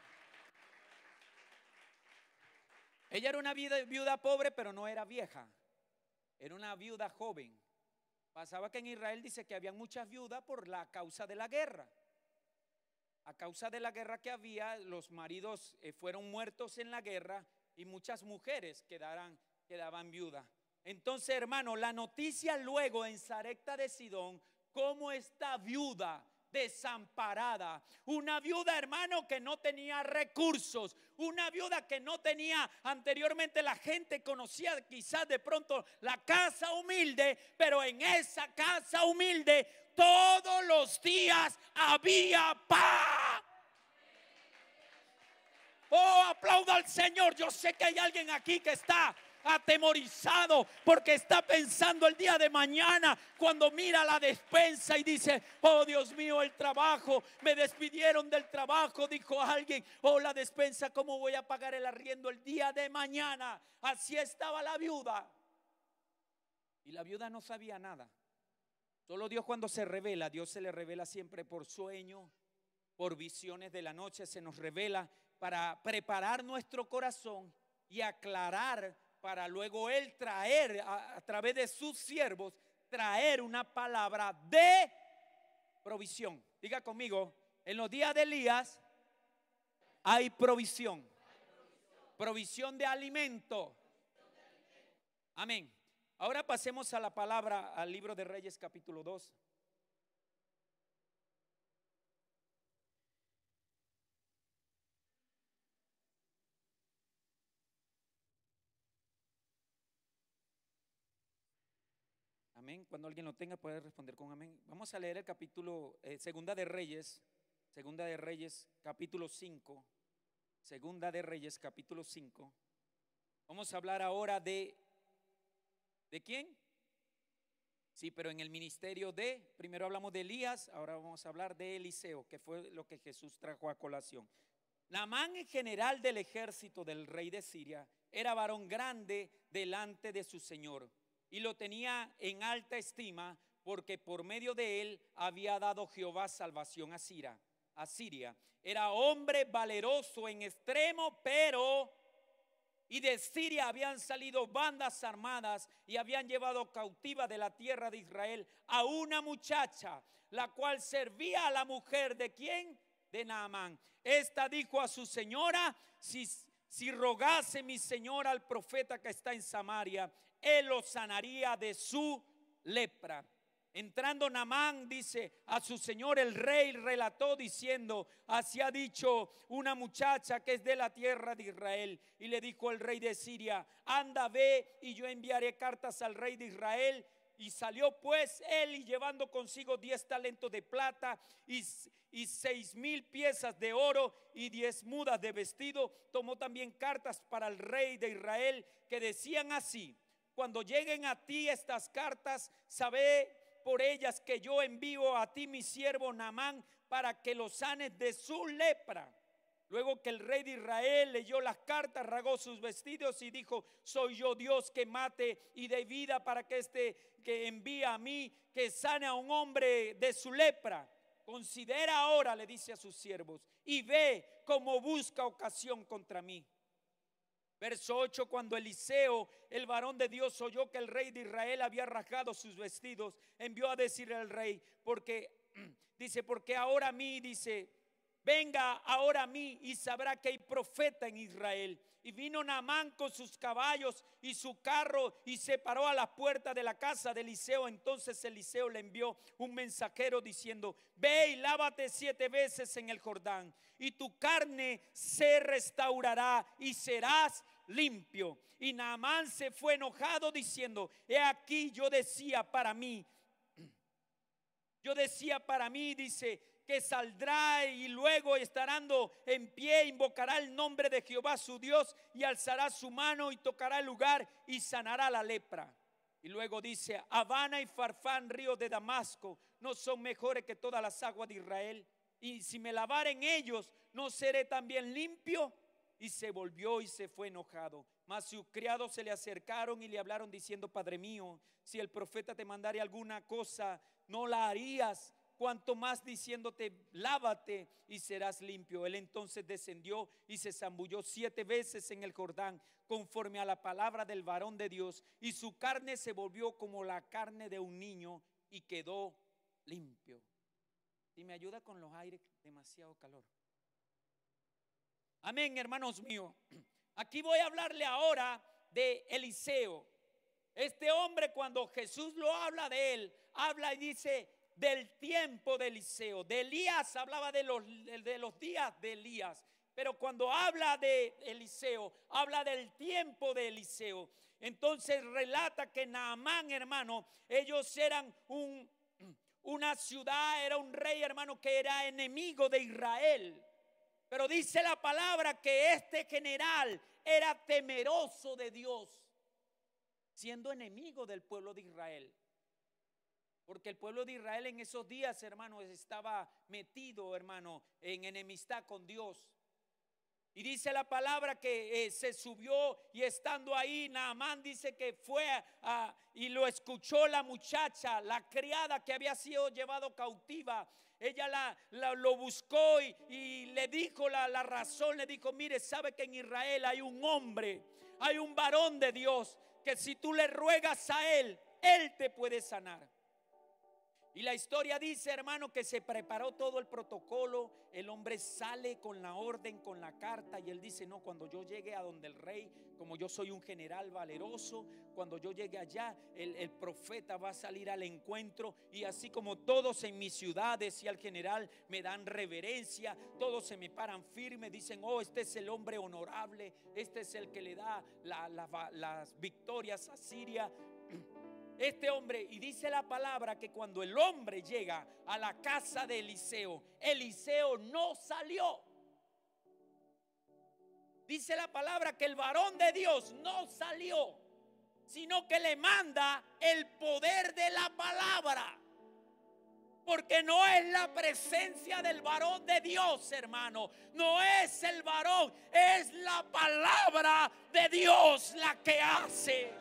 Ella era una viuda, viuda pobre, pero no era vieja. Era una viuda joven. Pasaba que en Israel dice que había muchas viudas por la causa de la guerra. A causa de la guerra que había, los maridos eh, fueron muertos en la guerra, y muchas mujeres quedaran, quedaban viudas. Entonces, hermano, la noticia luego en Sarepta de Sidón, cómo esta viuda desamparada, una viuda, hermano, que no tenía recursos, una viuda que no tenía, anteriormente la gente conocía quizás de pronto la casa humilde, pero en esa casa humilde todos los días había paz. Oh, aplauda al Señor. Yo sé que hay alguien aquí que está atemorizado porque está pensando el día de mañana, cuando mira la despensa y dice, oh Dios mío, el trabajo, me despidieron del trabajo, dijo alguien, oh la despensa, ¿cómo voy a pagar el arriendo el día de mañana? Así estaba la viuda, y la viuda no sabía nada. Solo Dios, cuando se revela, Dios se le revela siempre por sueño, por visiones de la noche, se nos revela para preparar nuestro corazón y aclarar, para luego Él traer a, a través de sus siervos, traer una palabra de provisión. Diga conmigo, en los días de Elías hay provisión. Provisión de alimento. Amén. Ahora pasemos a la palabra, al libro de Reyes capítulo dos. Amén. Cuando alguien lo tenga puede responder con amén. Vamos a leer el capítulo, eh, Segunda de Reyes, Segunda de Reyes, capítulo cinco. Segunda de Reyes, capítulo cinco. Vamos a hablar ahora de, ¿de quién? Sí, pero en el ministerio de, primero hablamos de Elías, ahora vamos a hablar de Eliseo, que fue lo que Jesús trajo a colación. Naamán, general del ejército del rey de Siria, era varón grande delante de su señor, y lo tenía en alta estima, porque por medio de él había dado Jehová salvación a Siria. A Siria. Era hombre valeroso en extremo, pero y de Siria habían salido bandas armadas y habían llevado cautiva de la tierra de Israel a una muchacha, la cual servía a la mujer de ¿quién? De Naamán. Esta dijo a su señora, si, si rogase mi señora al profeta que está en Samaria, él lo sanaría de su lepra. Entrando Naamán, dice, a su señor el rey relató diciendo, así ha dicho una muchacha que es de la tierra de Israel. Y le dijo el rey de Siria, anda, ve, y yo enviaré cartas al rey de Israel. Y salió pues él, y llevando consigo diez talentos de plata y, y seis mil piezas de oro y diez mudas de vestido, tomó también cartas para el rey de Israel que decían así: cuando lleguen a ti estas cartas, sabe por ellas que yo envío a ti mi siervo Naamán para que lo sanes de su lepra. Luego que el rey de Israel leyó las cartas, rasgó sus vestidos y dijo: soy yo Dios que mate y dé vida para que este que envía a mí, que sane a un hombre de su lepra. Considera ahora, le dice a sus siervos, y ve cómo busca ocasión contra mí. Verso ocho, cuando Eliseo, el varón de Dios, oyó que el rey de Israel había rasgado sus vestidos, envió a decirle al rey, porque, dice, porque ahora a mí, dice, venga ahora a mí y sabrá que hay profeta en Israel. Y vino Naamán con sus caballos y su carro y se paró a la puerta de la casa de Eliseo. Entonces Eliseo le envió un mensajero diciendo: ve y lávate siete veces en el Jordán y tu carne se restaurará y serás limpio. Y Naamán se fue enojado diciendo: he aquí yo decía para mí, yo decía para mí, dice, que saldrá y luego estarando en pie invocará el nombre de Jehová su Dios y alzará su mano y tocará el lugar y sanará la lepra. Y luego dice: Habana y Farfán, ríos de Damasco, no son mejores que todas las aguas de Israel, y si me lavare en ellos, ¿no seré también limpio? Y se volvió y se fue enojado. Mas sus criados se le acercaron y le hablaron diciendo: Padre mío, si el profeta te mandare alguna cosa, ¿no la harías? Cuanto más diciéndote: lávate y serás limpio. Él entonces descendió y se zambulló siete veces en el Jordán, conforme a la palabra del varón de Dios, y su carne se volvió como la carne de un niño y quedó limpio. Y me ayuda con los aires, demasiado calor. Amén, hermanos míos. Aquí voy a hablarle ahora de Eliseo. Este hombre, cuando Jesús lo habla de él, habla y dice del tiempo de Eliseo. De Elías hablaba de los, de los días de Elías, pero cuando habla de Eliseo, habla del tiempo de Eliseo. Entonces relata que Naamán, hermano, ellos eran un, una ciudad, era un rey, hermano, que era enemigo de Israel. Pero dice la palabra que este general era temeroso de Dios, siendo enemigo del pueblo de Israel. Porque el pueblo de Israel en esos días, hermano, estaba metido, hermano, en enemistad con Dios. Y dice la palabra que eh, se subió y estando ahí, Naamán dice que fue a, a, y lo escuchó la muchacha, la criada que había sido llevado cautiva. Ella la, la, lo buscó y, y le dijo la, la razón, le dijo: mire, sabe que en Israel hay un hombre, hay un varón de Dios, que si tú le ruegas a él, él te puede sanar. Y la historia dice, hermano, que se preparó todo el protocolo. El hombre sale con la orden, con la carta, y él dice: no, cuando yo llegue a donde el rey, como yo soy un general valeroso, cuando yo llegue allá, el, el profeta va a salir al encuentro. Y así como todos en mi ciudad, decía el general, me dan reverencia, todos se me paran firme, dicen: oh, este es el hombre honorable, este es el que le da la, la, las victorias a Siria. Este hombre, y dice la palabra que cuando el hombre llega a la casa de Eliseo, Eliseo no salió. Dice la palabra que el varón de Dios no salió, sino que le manda el poder de la palabra. Porque no es la presencia del varón de Dios, hermano. No es el varón, es la palabra de Dios la que hace.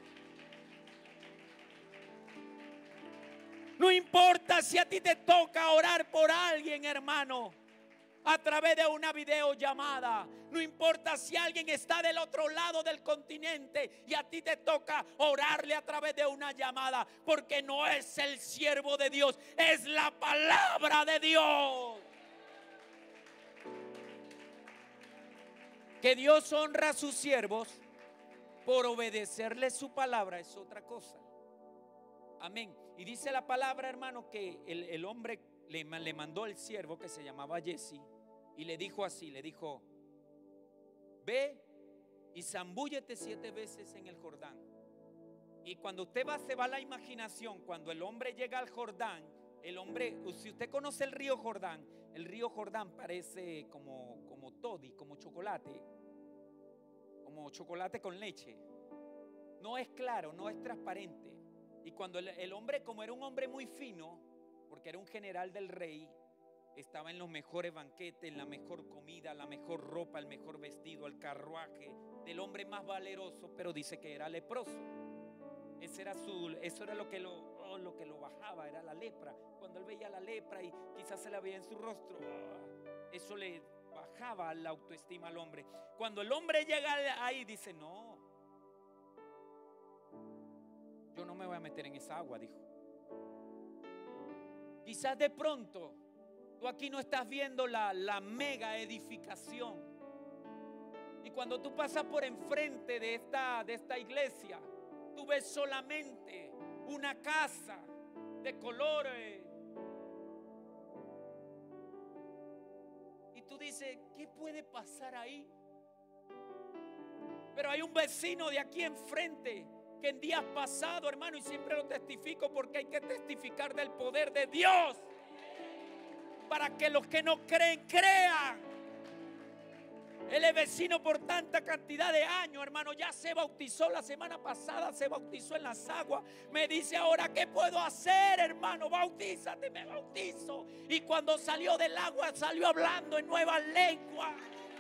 No importa si a ti te toca orar por alguien, hermano, a través de una videollamada. No importa si alguien está del otro lado del continente y a ti te toca orarle a través de una llamada, porque no es el siervo de Dios, es la palabra de Dios. Que Dios honra a sus siervos por obedecerle su palabra es otra cosa. Amén. Y dice la palabra, hermano, que el, el hombre le, le mandó el siervo que se llamaba Jesse y le dijo así, le dijo: ve y zambúllete siete veces en el Jordán. Y cuando usted va, se va a la imaginación, cuando el hombre llega al Jordán, el hombre, si usted conoce el río Jordán, el río Jordán parece como, como toddy, como chocolate, como chocolate con leche. no es claro, no es transparente. Y cuando el, el hombre, como era un hombre muy fino, porque era un general del rey, estaba en los mejores banquetes, en la mejor comida, la mejor ropa, el mejor vestido, el carruaje del hombre más valeroso, pero dice que era leproso. Ese era su, eso era lo que lo, oh, lo que lo bajaba, era la lepra. Cuando él veía la lepra y quizás se la veía en su rostro, oh, eso le bajaba la autoestima al hombre. Cuando el hombre llega ahí, dice: no, yo no me voy a meter en esa agua, dijo. Quizás de pronto tú aquí no estás viendo la, la mega edificación, y cuando tú pasas por enfrente de esta, de esta iglesia, tú ves solamente una casa de colores. Y tú dices: ¿qué puede pasar ahí? Pero hay un vecino de aquí enfrente que en días pasados, hermano, y siempre lo testifico porque hay que testificar del poder de Dios para que los que no creen, crean. Él es vecino por tanta cantidad de años, hermano. Ya se bautizó la semana pasada, se bautizó en las aguas. Me dice: ahora, ¿qué puedo hacer, hermano? Bautízate. Me bautizo. Y cuando salió del agua, salió hablando en nuevas lenguas.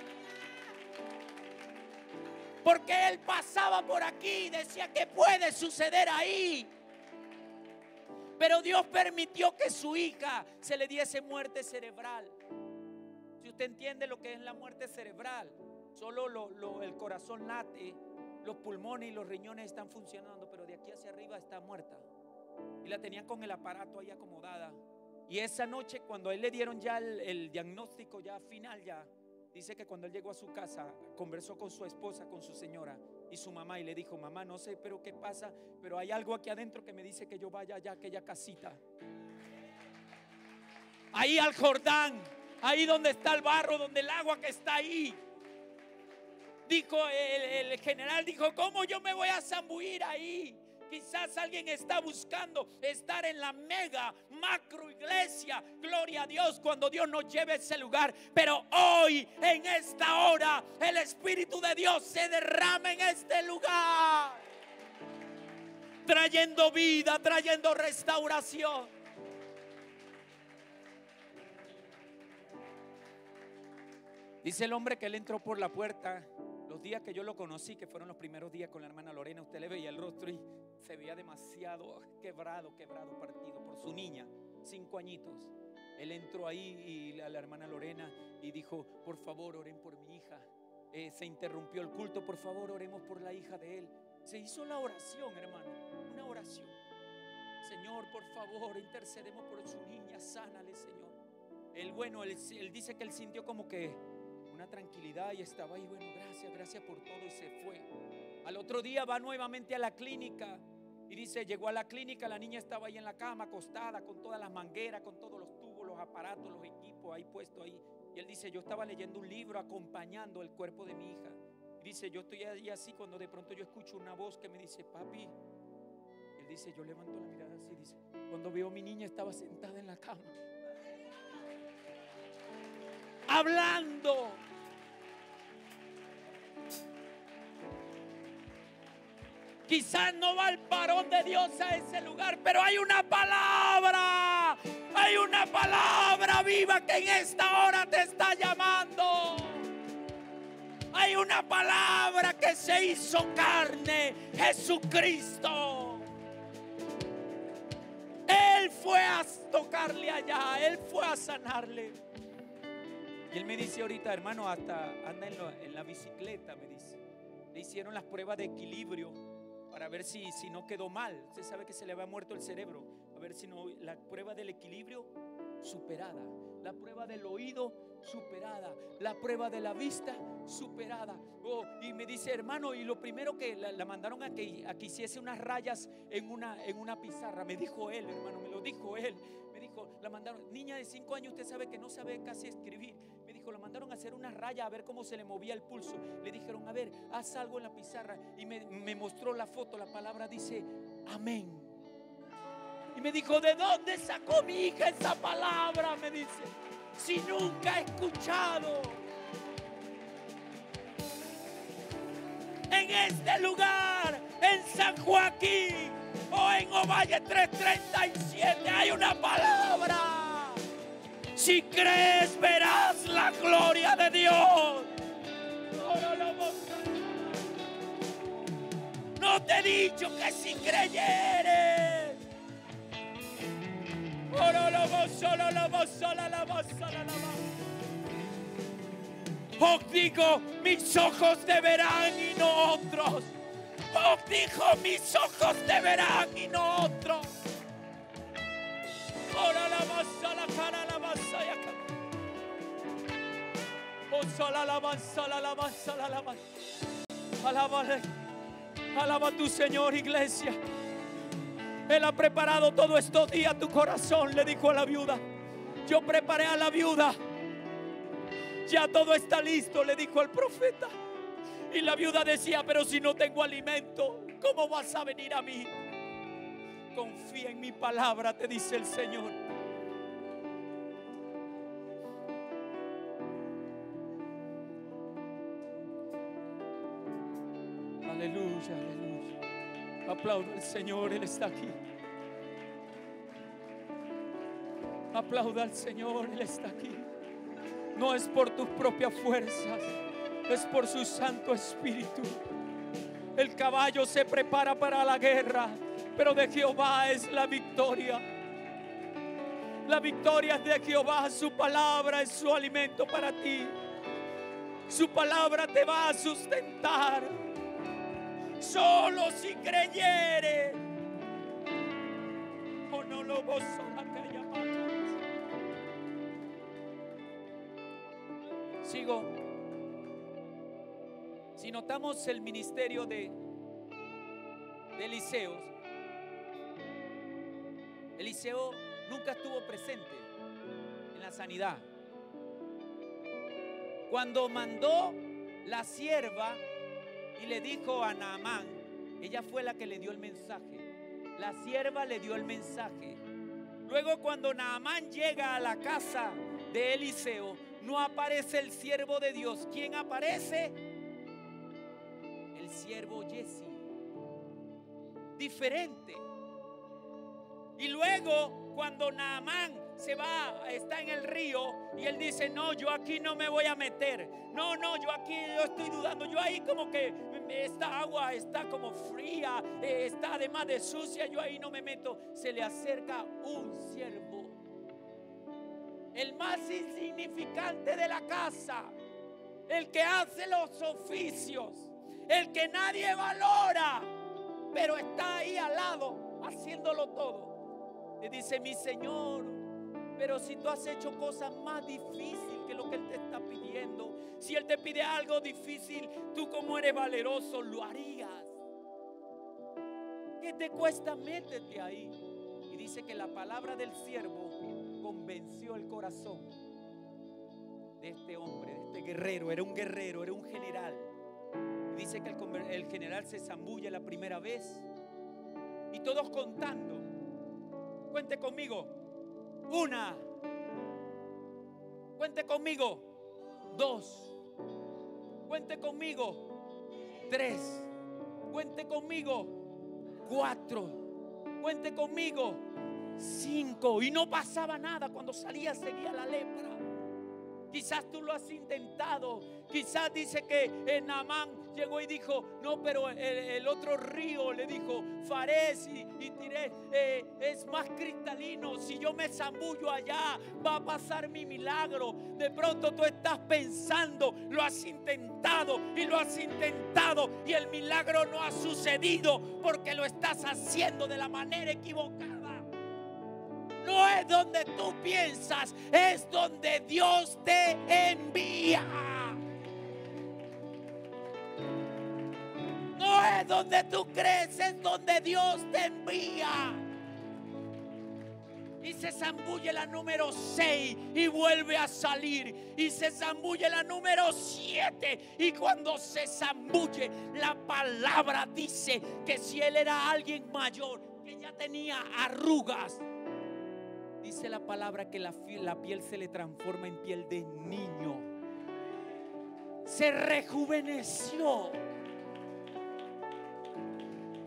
Porque él pasaba por aquí y decía: ¿qué puede suceder ahí? Pero Dios permitió que su hija se le diese muerte cerebral. Si usted entiende lo que es la muerte cerebral, solo lo, lo, el corazón late, los pulmones y los riñones están funcionando, pero de aquí hacia arriba está muerta. Y la tenían con el aparato ahí acomodada. Y esa noche, cuando a él le dieron ya el, el diagnóstico ya final, ya dice que cuando él llegó a su casa, conversó con su esposa, con su señora y su mamá, y le dijo: mamá, no sé pero qué pasa, pero hay algo aquí adentro que me dice que yo vaya allá a aquella casita, ahí al Jordán, ahí donde está el barro, donde el agua que está ahí. Dijo el, el general, dijo: ¿cómo yo me voy a zambullir ahí? Quizás alguien está buscando estar en la mega macro iglesia, gloria a Dios, cuando Dios nos lleve a ese lugar. Pero hoy, en esta hora, el Espíritu de Dios se derrama en este lugar, trayendo vida, trayendo restauración. Dice el hombre que él entró por la puerta. Los días que yo lo conocí, que fueron los primeros días con la hermana Lorena, usted le veía el rostro y se veía demasiado quebrado, quebrado, partido por su niña, cinco añitos. Él entró ahí y la, la hermana Lorena y dijo: por favor, oren por mi hija. Eh, se interrumpió el culto, por favor, oremos por la hija de él. Se hizo la oración, hermano, una oración. Señor, por favor, intercedemos por su niña, sánale, Señor. Él, bueno, él, él dice que él sintió como que una tranquilidad y estaba ahí: bueno, gracias, gracias por todo, y se fue. Al otro día va nuevamente a la clínica y dice: llegó a la clínica, la niña estaba ahí en la cama acostada con todas las mangueras, con todos los tubos, los aparatos, los equipos ahí puestos ahí. Y él dice: yo estaba leyendo un libro acompañando el cuerpo de mi hija. Y dice: yo estoy ahí así cuando de pronto yo escucho una voz que me dice: papi. Él dice: yo levanto la mirada así, dice, cuando veo a mi niña estaba sentada en la cama hablando. Quizás no va el varón de Dios a ese lugar, pero hay una palabra, hay una palabra viva que en esta hora te está llamando. Hay una palabra que se hizo carne, Jesucristo. Él fue a tocarle allá, Él fue a sanarle. Y él me dice ahorita: hermano, hasta anda en, lo, en la bicicleta, me dice. Le hicieron las pruebas de equilibrio para ver si, si no quedó mal. Usted sabe que se le había muerto el cerebro. A ver si no, la prueba del equilibrio superada, la prueba del oído superada, la prueba de la vista superada. Oh, y me dice: hermano, y lo primero que la, la mandaron a que, a que hiciese unas rayas en una, en una pizarra. Me dijo él, hermano, me lo dijo él. Me dijo, la mandaron, niña de cinco años, usted sabe que no sabe casi escribir. Me dijo, la mandaron a hacer una raya a ver cómo se le movía el pulso. Le dijeron: a ver, haz algo en la pizarra. Y me, me mostró la foto, la palabra dice amén. Y me dijo: ¿de dónde sacó mi hija esa palabra? Me dice, si nunca he escuchado. En este lugar en San Joaquín o en Ovalle trescientos treinta y siete hay una palabra. Si crees, verás la gloria de Dios. No te he dicho que si creyeres. Os digo, mis ojos te verán y no otros. Os dijo, mis ojos te verán y no otros. Ora la masa, la cara, la masa, ya. Oh, sola la masa, la masa, la masa. Alábale. Alaba a tu Señor, iglesia. Él ha preparado todo estos días tu corazón, le dijo a la viuda. Yo preparé a la viuda. Ya todo está listo, le dijo al profeta. Y la viuda decía, pero si no tengo alimento, ¿cómo vas a venir a mí? Confía en mi palabra, te dice el Señor. Aleluya, aleluya. Aplauda al Señor, Él está aquí. Aplauda al Señor, Él está aquí. No es por tus propias fuerzas, es por su Santo Espíritu. El caballo se prepara para la guerra, pero de Jehová es la victoria. La victoria es de Jehová, su palabra es su alimento para ti. Su palabra te va a sustentar. Solo si creyeres. O no lo vos sola que llamas. Sigo. Si notamos el ministerio de, de Eliseo, Eliseo nunca estuvo presente en la sanidad. Cuando mandó la sierva y le dijo a Naamán, ella fue la que le dio el mensaje. La sierva le dio el mensaje. Luego, cuando Naamán llega a la casa de Eliseo, no aparece el siervo de Dios. ¿Quién aparece? El siervo Giezi. Diferente. Y luego, cuando Naamán se va, está en el río y él dice, no, yo aquí no me voy a meter. No, no, yo aquí yo estoy dudando. Yo ahí como que esta agua está como fría, eh, está además de sucia, yo ahí no me meto. Se le acerca un siervo, el más insignificante de la casa, el que hace los oficios, el que nadie valora, pero está ahí al lado haciéndolo todo. Le dice, mi Señor, pero si tú has hecho cosas más difíciles que lo que Él te está pidiendo, si Él te pide algo difícil, tú como eres valeroso lo harías. ¿Qué te cuesta? Métete ahí. Y dice que la palabra del siervo convenció el corazón de este hombre, de este guerrero. Era un guerrero, era un general. Y dice que el, el general se zambulle la primera vez y todos contando. Cuente conmigo. Una. Cuente conmigo. Dos. Cuente conmigo. Tres. Cuente conmigo. Cuatro. Cuente conmigo. Cinco. Y no pasaba nada. Cuando salía seguía la lepra. Quizás tú lo has intentado. Quizás dice que eh, Naamán llegó y dijo, no, pero el, el otro río, le dijo, Fares y, y Tiré, eh, es más cristalino. Si yo me zambullo allá, va a pasar mi milagro. De pronto tú estás pensando, lo has intentado y lo has intentado y el milagro no ha sucedido porque lo estás haciendo de la manera equivocada. No es donde tú piensas, es donde Dios te envía. No es donde tú crees, es donde Dios te envía. Y se zambulle la número seis y vuelve a salir. Y se zambulle la número siete. Y cuando se zambulle, la palabra dice que si él era alguien mayor, que ya tenía arrugas, dice la palabra que la, la piel se le transforma en piel de niño. Se rejuveneció.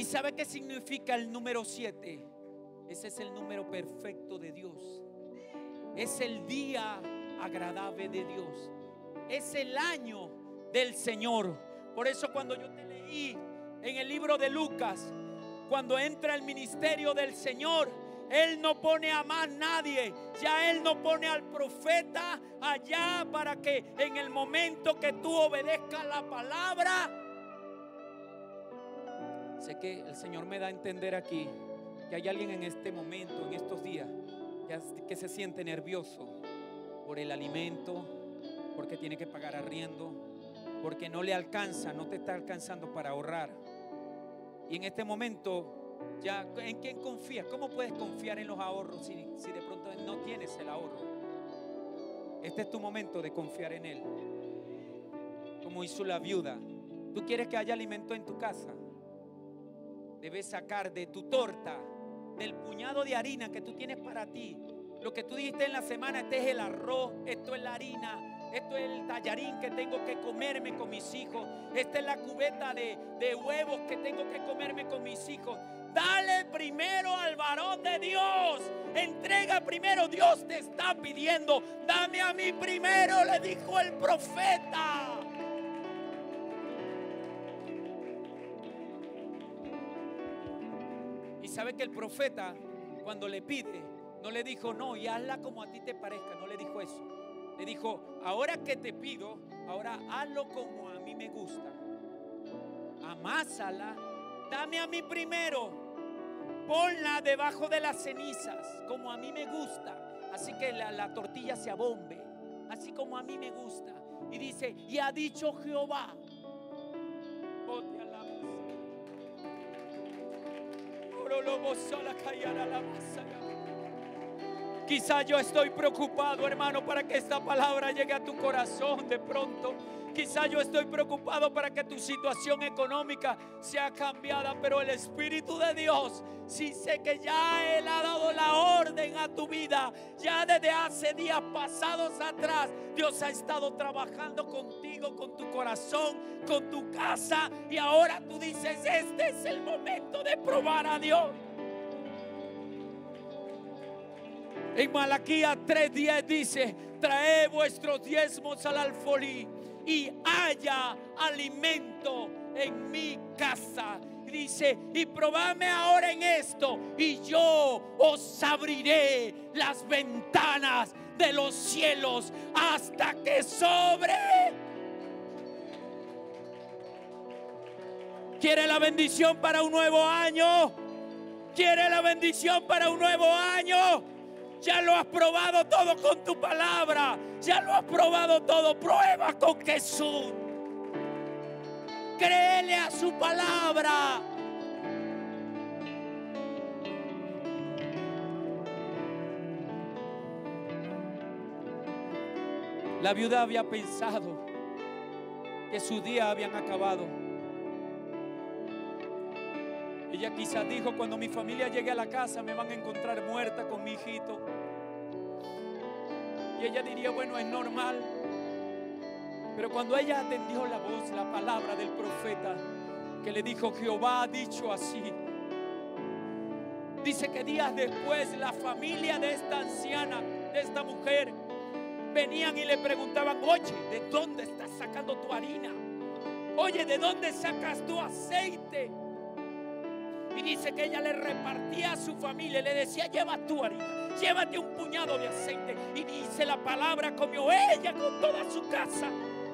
sabe qué significa el número siete? Ese es el número perfecto de Dios. Es el día agradable de Dios. Es el año del Señor. Por eso cuando yo te leí en el libro de Lucas, cuando entra el ministerio del Señor, Él no pone a más nadie. Ya Él no pone al profeta allá para que en el momento que tú obedezcas la palabra. Sé que el Señor me da a entender aquí que hay alguien en este momento, en estos días, que se siente nervioso por el alimento, porque tiene que pagar arriendo, porque no le alcanza, no te está alcanzando para ahorrar. Y en este momento, ya, ¿en quién confías? ¿Cómo puedes confiar en los ahorros si, si de pronto no tienes el ahorro? Este es tu momento de confiar en Él. Como hizo la viuda. ¿Tú quieres que haya alimento en tu casa? Debes sacar de tu torta, del puñado de harina que tú tienes para ti, lo que tú dijiste en la semana. Este es el arroz, esto es la harina, esto es el tallarín que tengo que comerme con mis hijos, esta es la cubeta de, de huevos que tengo que comerme con mis hijos. Dale primero al varón de Dios. Entrega primero. Dios te está pidiendo, dame a mí primero, le dijo el profeta. Y sabe que el profeta, cuando le pide, no le dijo no y hazla como a ti te parezca. No le dijo eso. Le dijo, ahora que te pido, ahora hazlo como a mí me gusta. Amásala, dame a mí primero, ponla debajo de las cenizas como a mí me gusta, así que la, la tortilla se abombe, así como a mí me gusta. Y dice, y ha dicho Jehová, oh, te alabas. Quizá yo estoy preocupado, hermano, para que esta palabra llegue a tu corazón de pronto. Quizá yo estoy preocupado para que tu situación económica sea cambiada, pero el Espíritu de Dios, sí sé que ya Él ha dado la orden a tu vida. Ya desde hace días pasados atrás, Dios ha estado trabajando contigo, con tu corazón, con tu casa. Y ahora tú dices, este es el momento de probar a Dios. En Malaquías tres diez dice, traed vuestros diezmos al alfolí y haya alimento en mi casa. Dice, y probadme ahora en esto y yo os abriré las ventanas de los cielos hasta que sobre. ¿Quiere la bendición para un nuevo año? ¿Quiere la bendición para un nuevo año? Ya lo has probado todo con tu palabra. Ya lo has probado todo. Prueba con Jesús. Créele a su palabra. La viuda había pensado que sus días habían acabado. Ella quizás dijo, cuando mi familia llegue a la casa me van a encontrar muerta con mi hijito. Y ella diría, bueno, es normal. Pero cuando ella atendió la voz, la palabra del profeta, que le dijo, Jehová ha dicho así. Dice que días después la familia de esta anciana, de esta mujer, venían y le preguntaban, oye, ¿de dónde estás sacando tu harina? Oye, ¿de dónde sacas tu aceite? Y dice que ella le repartía a su familia, le decía, lleva tu harina, llévate un puñado de aceite. Y dice la palabra, comió ella con toda su casa.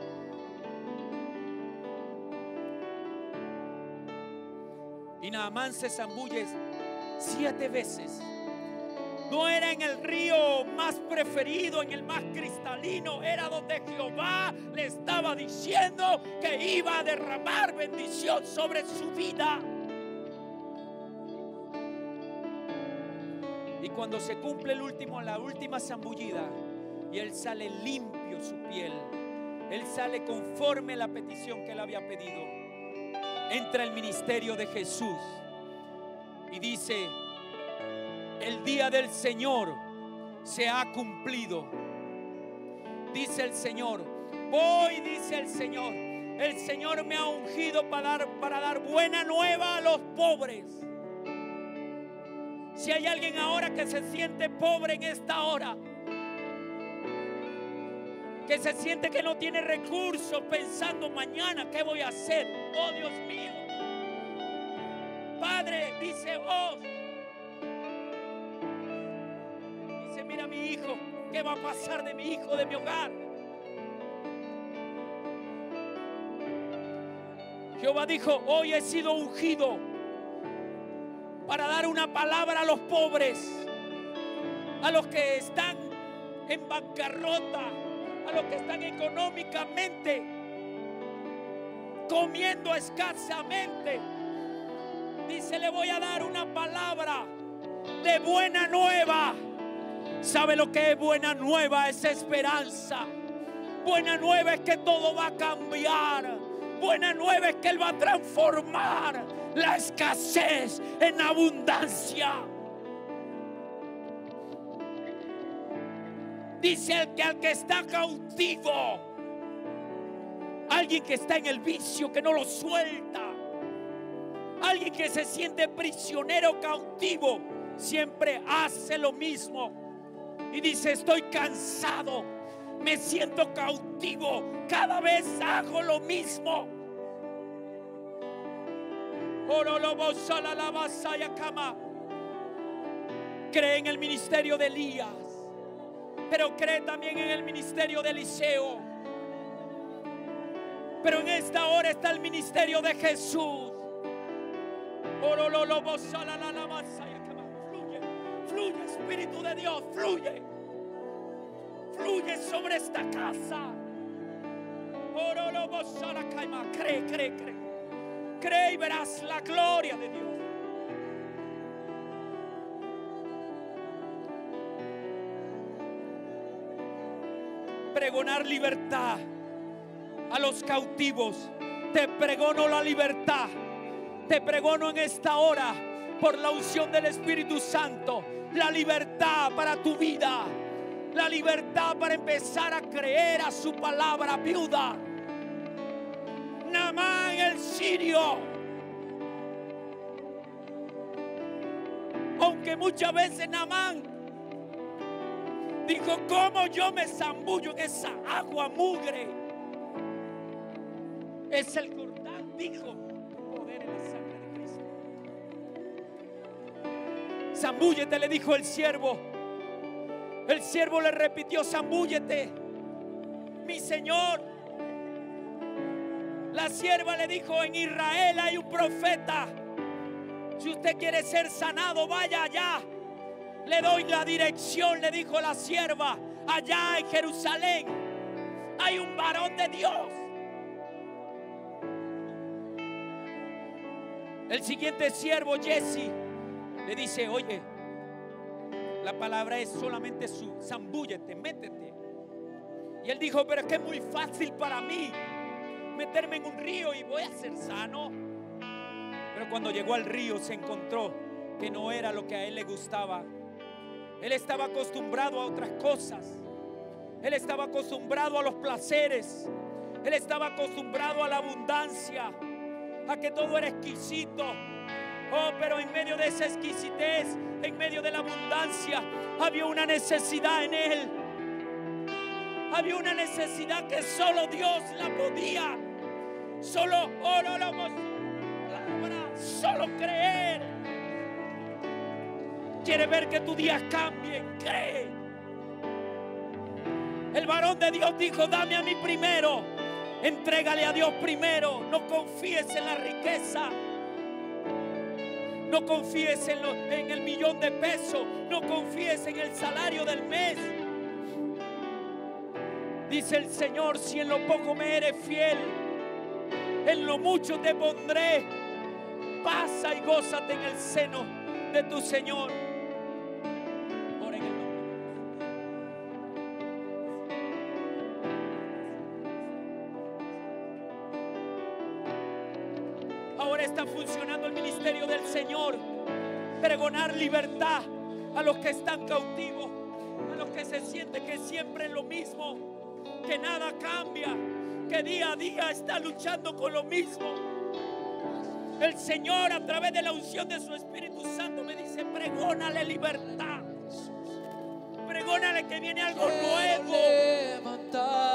Y Naamán se zambulle siete veces. No era en el río más preferido, en el más cristalino, era donde Jehová le estaba diciendo que iba a derramar bendición sobre su vida. Y cuando se cumple el último, la última zambullida, y él sale limpio su piel, él sale conforme a la petición que él había pedido, entra el ministerio de Jesús y dice, el día del Señor se ha cumplido. Dice el Señor, voy, dice el Señor, El Señor me ha ungido para dar, para dar buena nueva a los pobres. Si hay alguien ahora que se siente pobre en esta hora, que se siente que no tiene recursos, pensando mañana qué voy a hacer, oh Dios mío, Padre, dice, oh, dice, mira mi hijo, ¿qué va a pasar de mi hijo, de mi hogar? Jehová dijo, hoy he sido ungido para dar una palabra a los pobres, a los que están en bancarrota, a los que están económicamente comiendo escasamente. Dice, le voy a dar una palabra de buena nueva. ¿Sabe lo que es buena nueva? Es esperanza. Buena nueva es que todo va a cambiar. Buena nueva es que Él va a transformar la escasez en abundancia. Dice el que al que está cautivo, alguien que está en el vicio, que no lo suelta, alguien que se siente prisionero, cautivo, siempre hace lo mismo y dice, estoy cansado, me siento cautivo, cada vez hago lo mismo. Cree en el ministerio de Elías, pero cree también en el ministerio de Eliseo. Pero en esta hora está el ministerio de Jesús. Fluye, fluye, Espíritu de Dios, fluye. Fluye sobre esta casa. Cree, cree, cree. Cree y verás la gloria de Dios. Pregonar libertad a los cautivos. Te pregono la libertad. Te pregono en esta hora, por la unción del Espíritu Santo, la libertad para tu vida, la libertad para empezar a creer a su palabra. Viuda Naamán el sirio, aunque muchas veces Naamán dijo, ¿cómo yo me zambullo en esa agua mugre? Es el Jordán, dijo, poder en la sangre de Cristo. Zambúllete, le dijo el siervo. El siervo le repitió, zambúllete, mi señor. La sierva le dijo, en Israel hay un profeta. Si usted quiere ser sanado, vaya allá. Le doy la dirección, le dijo la sierva. Allá en Jerusalén hay un varón de Dios. El siguiente siervo, Jesse, le dice, oye, la palabra es solamente su, zambúllete, métete. Y él dijo, pero es que es muy fácil para mí meterme en un río y voy a ser sano. Pero cuando llegó al río se encontró que no era lo que a él le gustaba. Él estaba acostumbrado a otras cosas. Él estaba acostumbrado a los placeres. Él estaba acostumbrado a la abundancia, a que todo era exquisito. Oh, pero en medio de esa exquisitez, en medio de la abundancia, había una necesidad en él. Había una necesidad que solo Dios la podía. Solo, oh, no, no, solo creer. Quiere ver que tus días cambien, cree. El varón de Dios dijo, dame a mí primero. Entrégale a Dios primero. No confíes en la riqueza. No confíes en, lo, en el millón de pesos. No confíes en el salario del mes. Dice el Señor, si en lo poco me eres fiel, en lo mucho te pondré. Pasa y gózate en el seno de tu Señor. Ora en el nombre. Ahora está funcionando el ministerio del Señor. Pregonar libertad a los que están cautivos, a los que se sienten que siempre es lo mismo, que nada cambia, que día a día está luchando con lo mismo. El Señor, a través de la unción de su Espíritu Santo, me dice: pregónale libertad. Pregónale que viene algo nuevo.